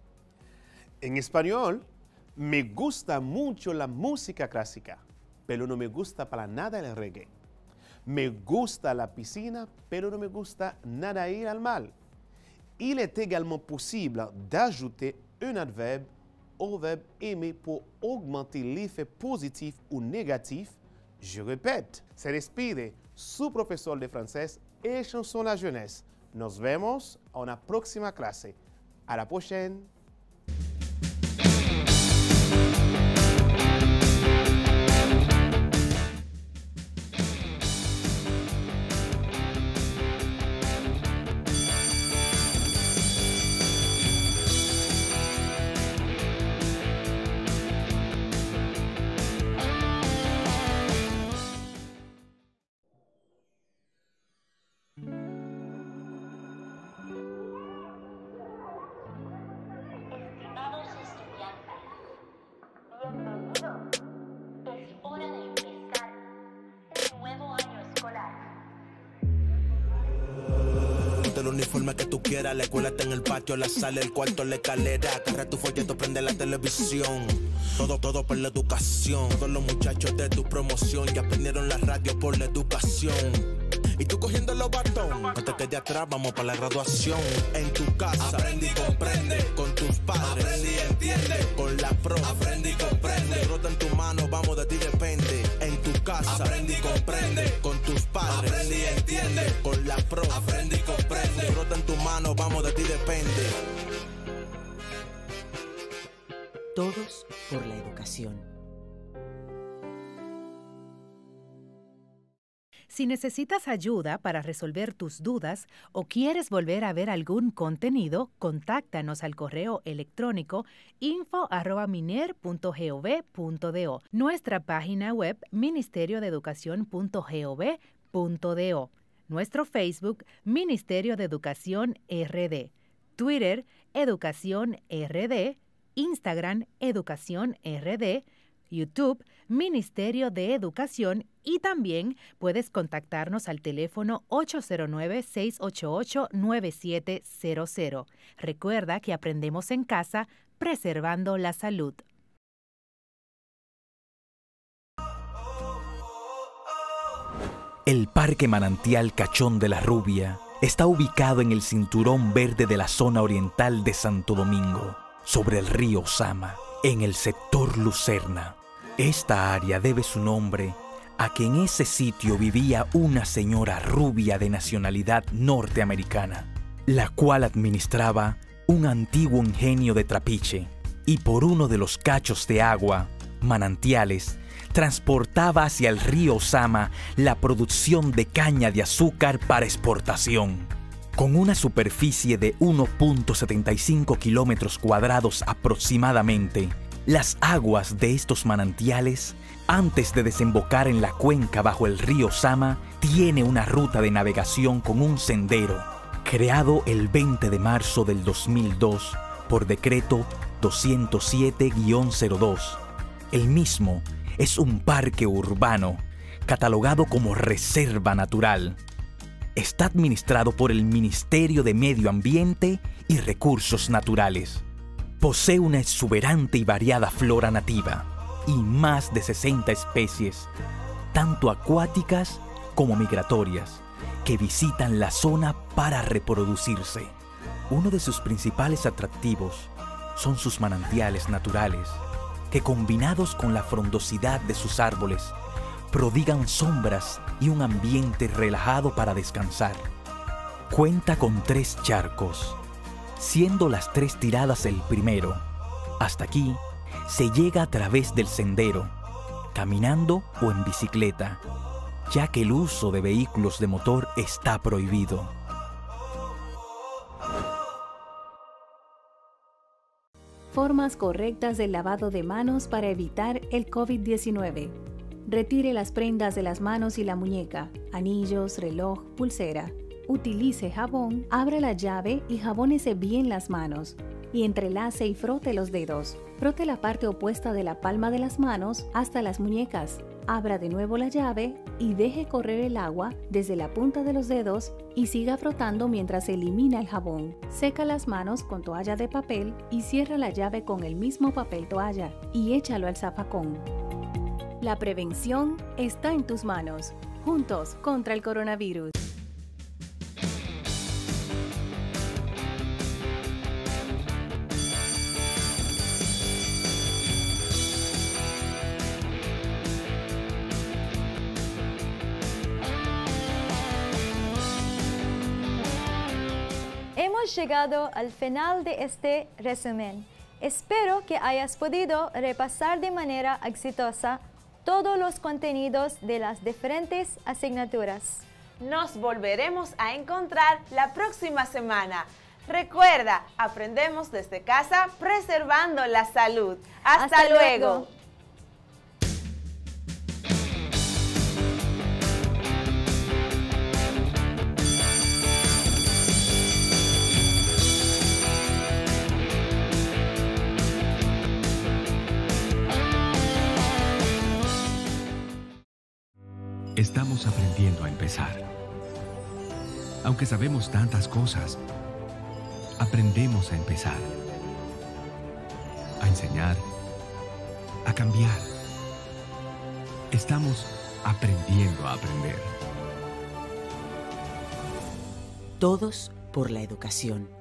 En español, me gusta mucho la música clásica, pero no me gusta para nada el reggae. Me gusta la piscina, pero no me gusta nada ir al mar. Il est également possible d'ajouter un adverbe au verbe aimer pour augmenter l'effet positif ou négatif. Je répète, se despide su profesor de francés, Ellos son la jeunesse. Nos vemos a una próxima clase. A la prochaine. El uniforme que tú quieras, la escuela está en el patio, la sala, el cuarto, la escalera. Agarra tu folleto, prende la televisión. Todo por la educación. Todos los muchachos de tu promoción ya aprendieron la radio por la educación. Y tú cogiendo los batones, no te quedes atrás, vamos para la graduación. En tu casa, aprende y comprende. Con tus padres, aprende y entiende. Con la profe, aprende y comprende. Rota en tu mano, vamos, de ti depende. En tu casa, aprende y comprende. Con tus padres, aprende y entiende. Con la profe, aprende y comprende. Rota en tu mano, vamos, de ti depende. Todos por la educación. Si necesitas ayuda para resolver tus dudas o quieres volver a ver algún contenido, contáctanos al correo electrónico info@miner.gov.do, nuestra página web ministeriodeeducacion.gov.do, nuestro Facebook Ministerio de Educación RD, Twitter Educación RD, Instagram Educación RD, YouTube Ministerio de Educación, y también puedes contactarnos al teléfono 809-688-9700. Recuerda que aprendemos en casa, preservando la salud. El Parque Manantial Cachón de la Rubia está ubicado en el cinturón verde de la zona oriental de Santo Domingo, sobre el río Sama, en el sector Lucerna. Esta área debe su nombre a que en ese sitio vivía una señora rubia de nacionalidad norteamericana, la cual administraba un antiguo ingenio de trapiche y por uno de los cachos de agua, manantiales, transportaba hacia el río Sama la producción de caña de azúcar para exportación. Con una superficie de 1.75 kilómetros cuadrados aproximadamente, las aguas de estos manantiales, antes de desembocar en la cuenca bajo el río Sama, tiene una ruta de navegación con un sendero, creado el 20 de marzo del 2002 por decreto 207-02. El mismo es un parque urbano, catalogado como reserva natural. Está administrado por el Ministerio de Medio Ambiente y Recursos Naturales. Posee una exuberante y variada flora nativa y más de 60 especies, tanto acuáticas como migratorias, que visitan la zona para reproducirse. Uno de sus principales atractivos son sus manantiales naturales, que combinados con la frondosidad de sus árboles, prodigan sombras y un ambiente relajado para descansar. Cuenta con 3 charcos, siendo las 3 tiradas el primero. Hasta aquí se llega a través del sendero, caminando o en bicicleta, ya que el uso de vehículos de motor está prohibido. Formas correctas del lavado de manos para evitar el COVID-19. Retire las prendas de las manos y la muñeca, anillos, reloj, pulsera. Utilice jabón, abra la llave y jabónese bien las manos. Y entrelace y frote los dedos. Frote la parte opuesta de la palma de las manos hasta las muñecas. Abra de nuevo la llave y deje correr el agua desde la punta de los dedos y siga frotando mientras se elimina el jabón. Seca las manos con toalla de papel y cierra la llave con el mismo papel toalla y échalo al zafacón. La prevención está en tus manos. Juntos contra el coronavirus. hemos llegado al final de este resumen. Espero que hayas podido repasar de manera exitosa todos los contenidos de las diferentes asignaturas. Nos volveremos a encontrar la próxima semana. Recuerda, aprendemos desde casa preservando la salud. ¡Hasta luego! Estamos aprendiendo a empezar. Aunque sabemos tantas cosas, aprendemos a empezar. A enseñar, a cambiar. Estamos aprendiendo a aprender. Todos por la educación.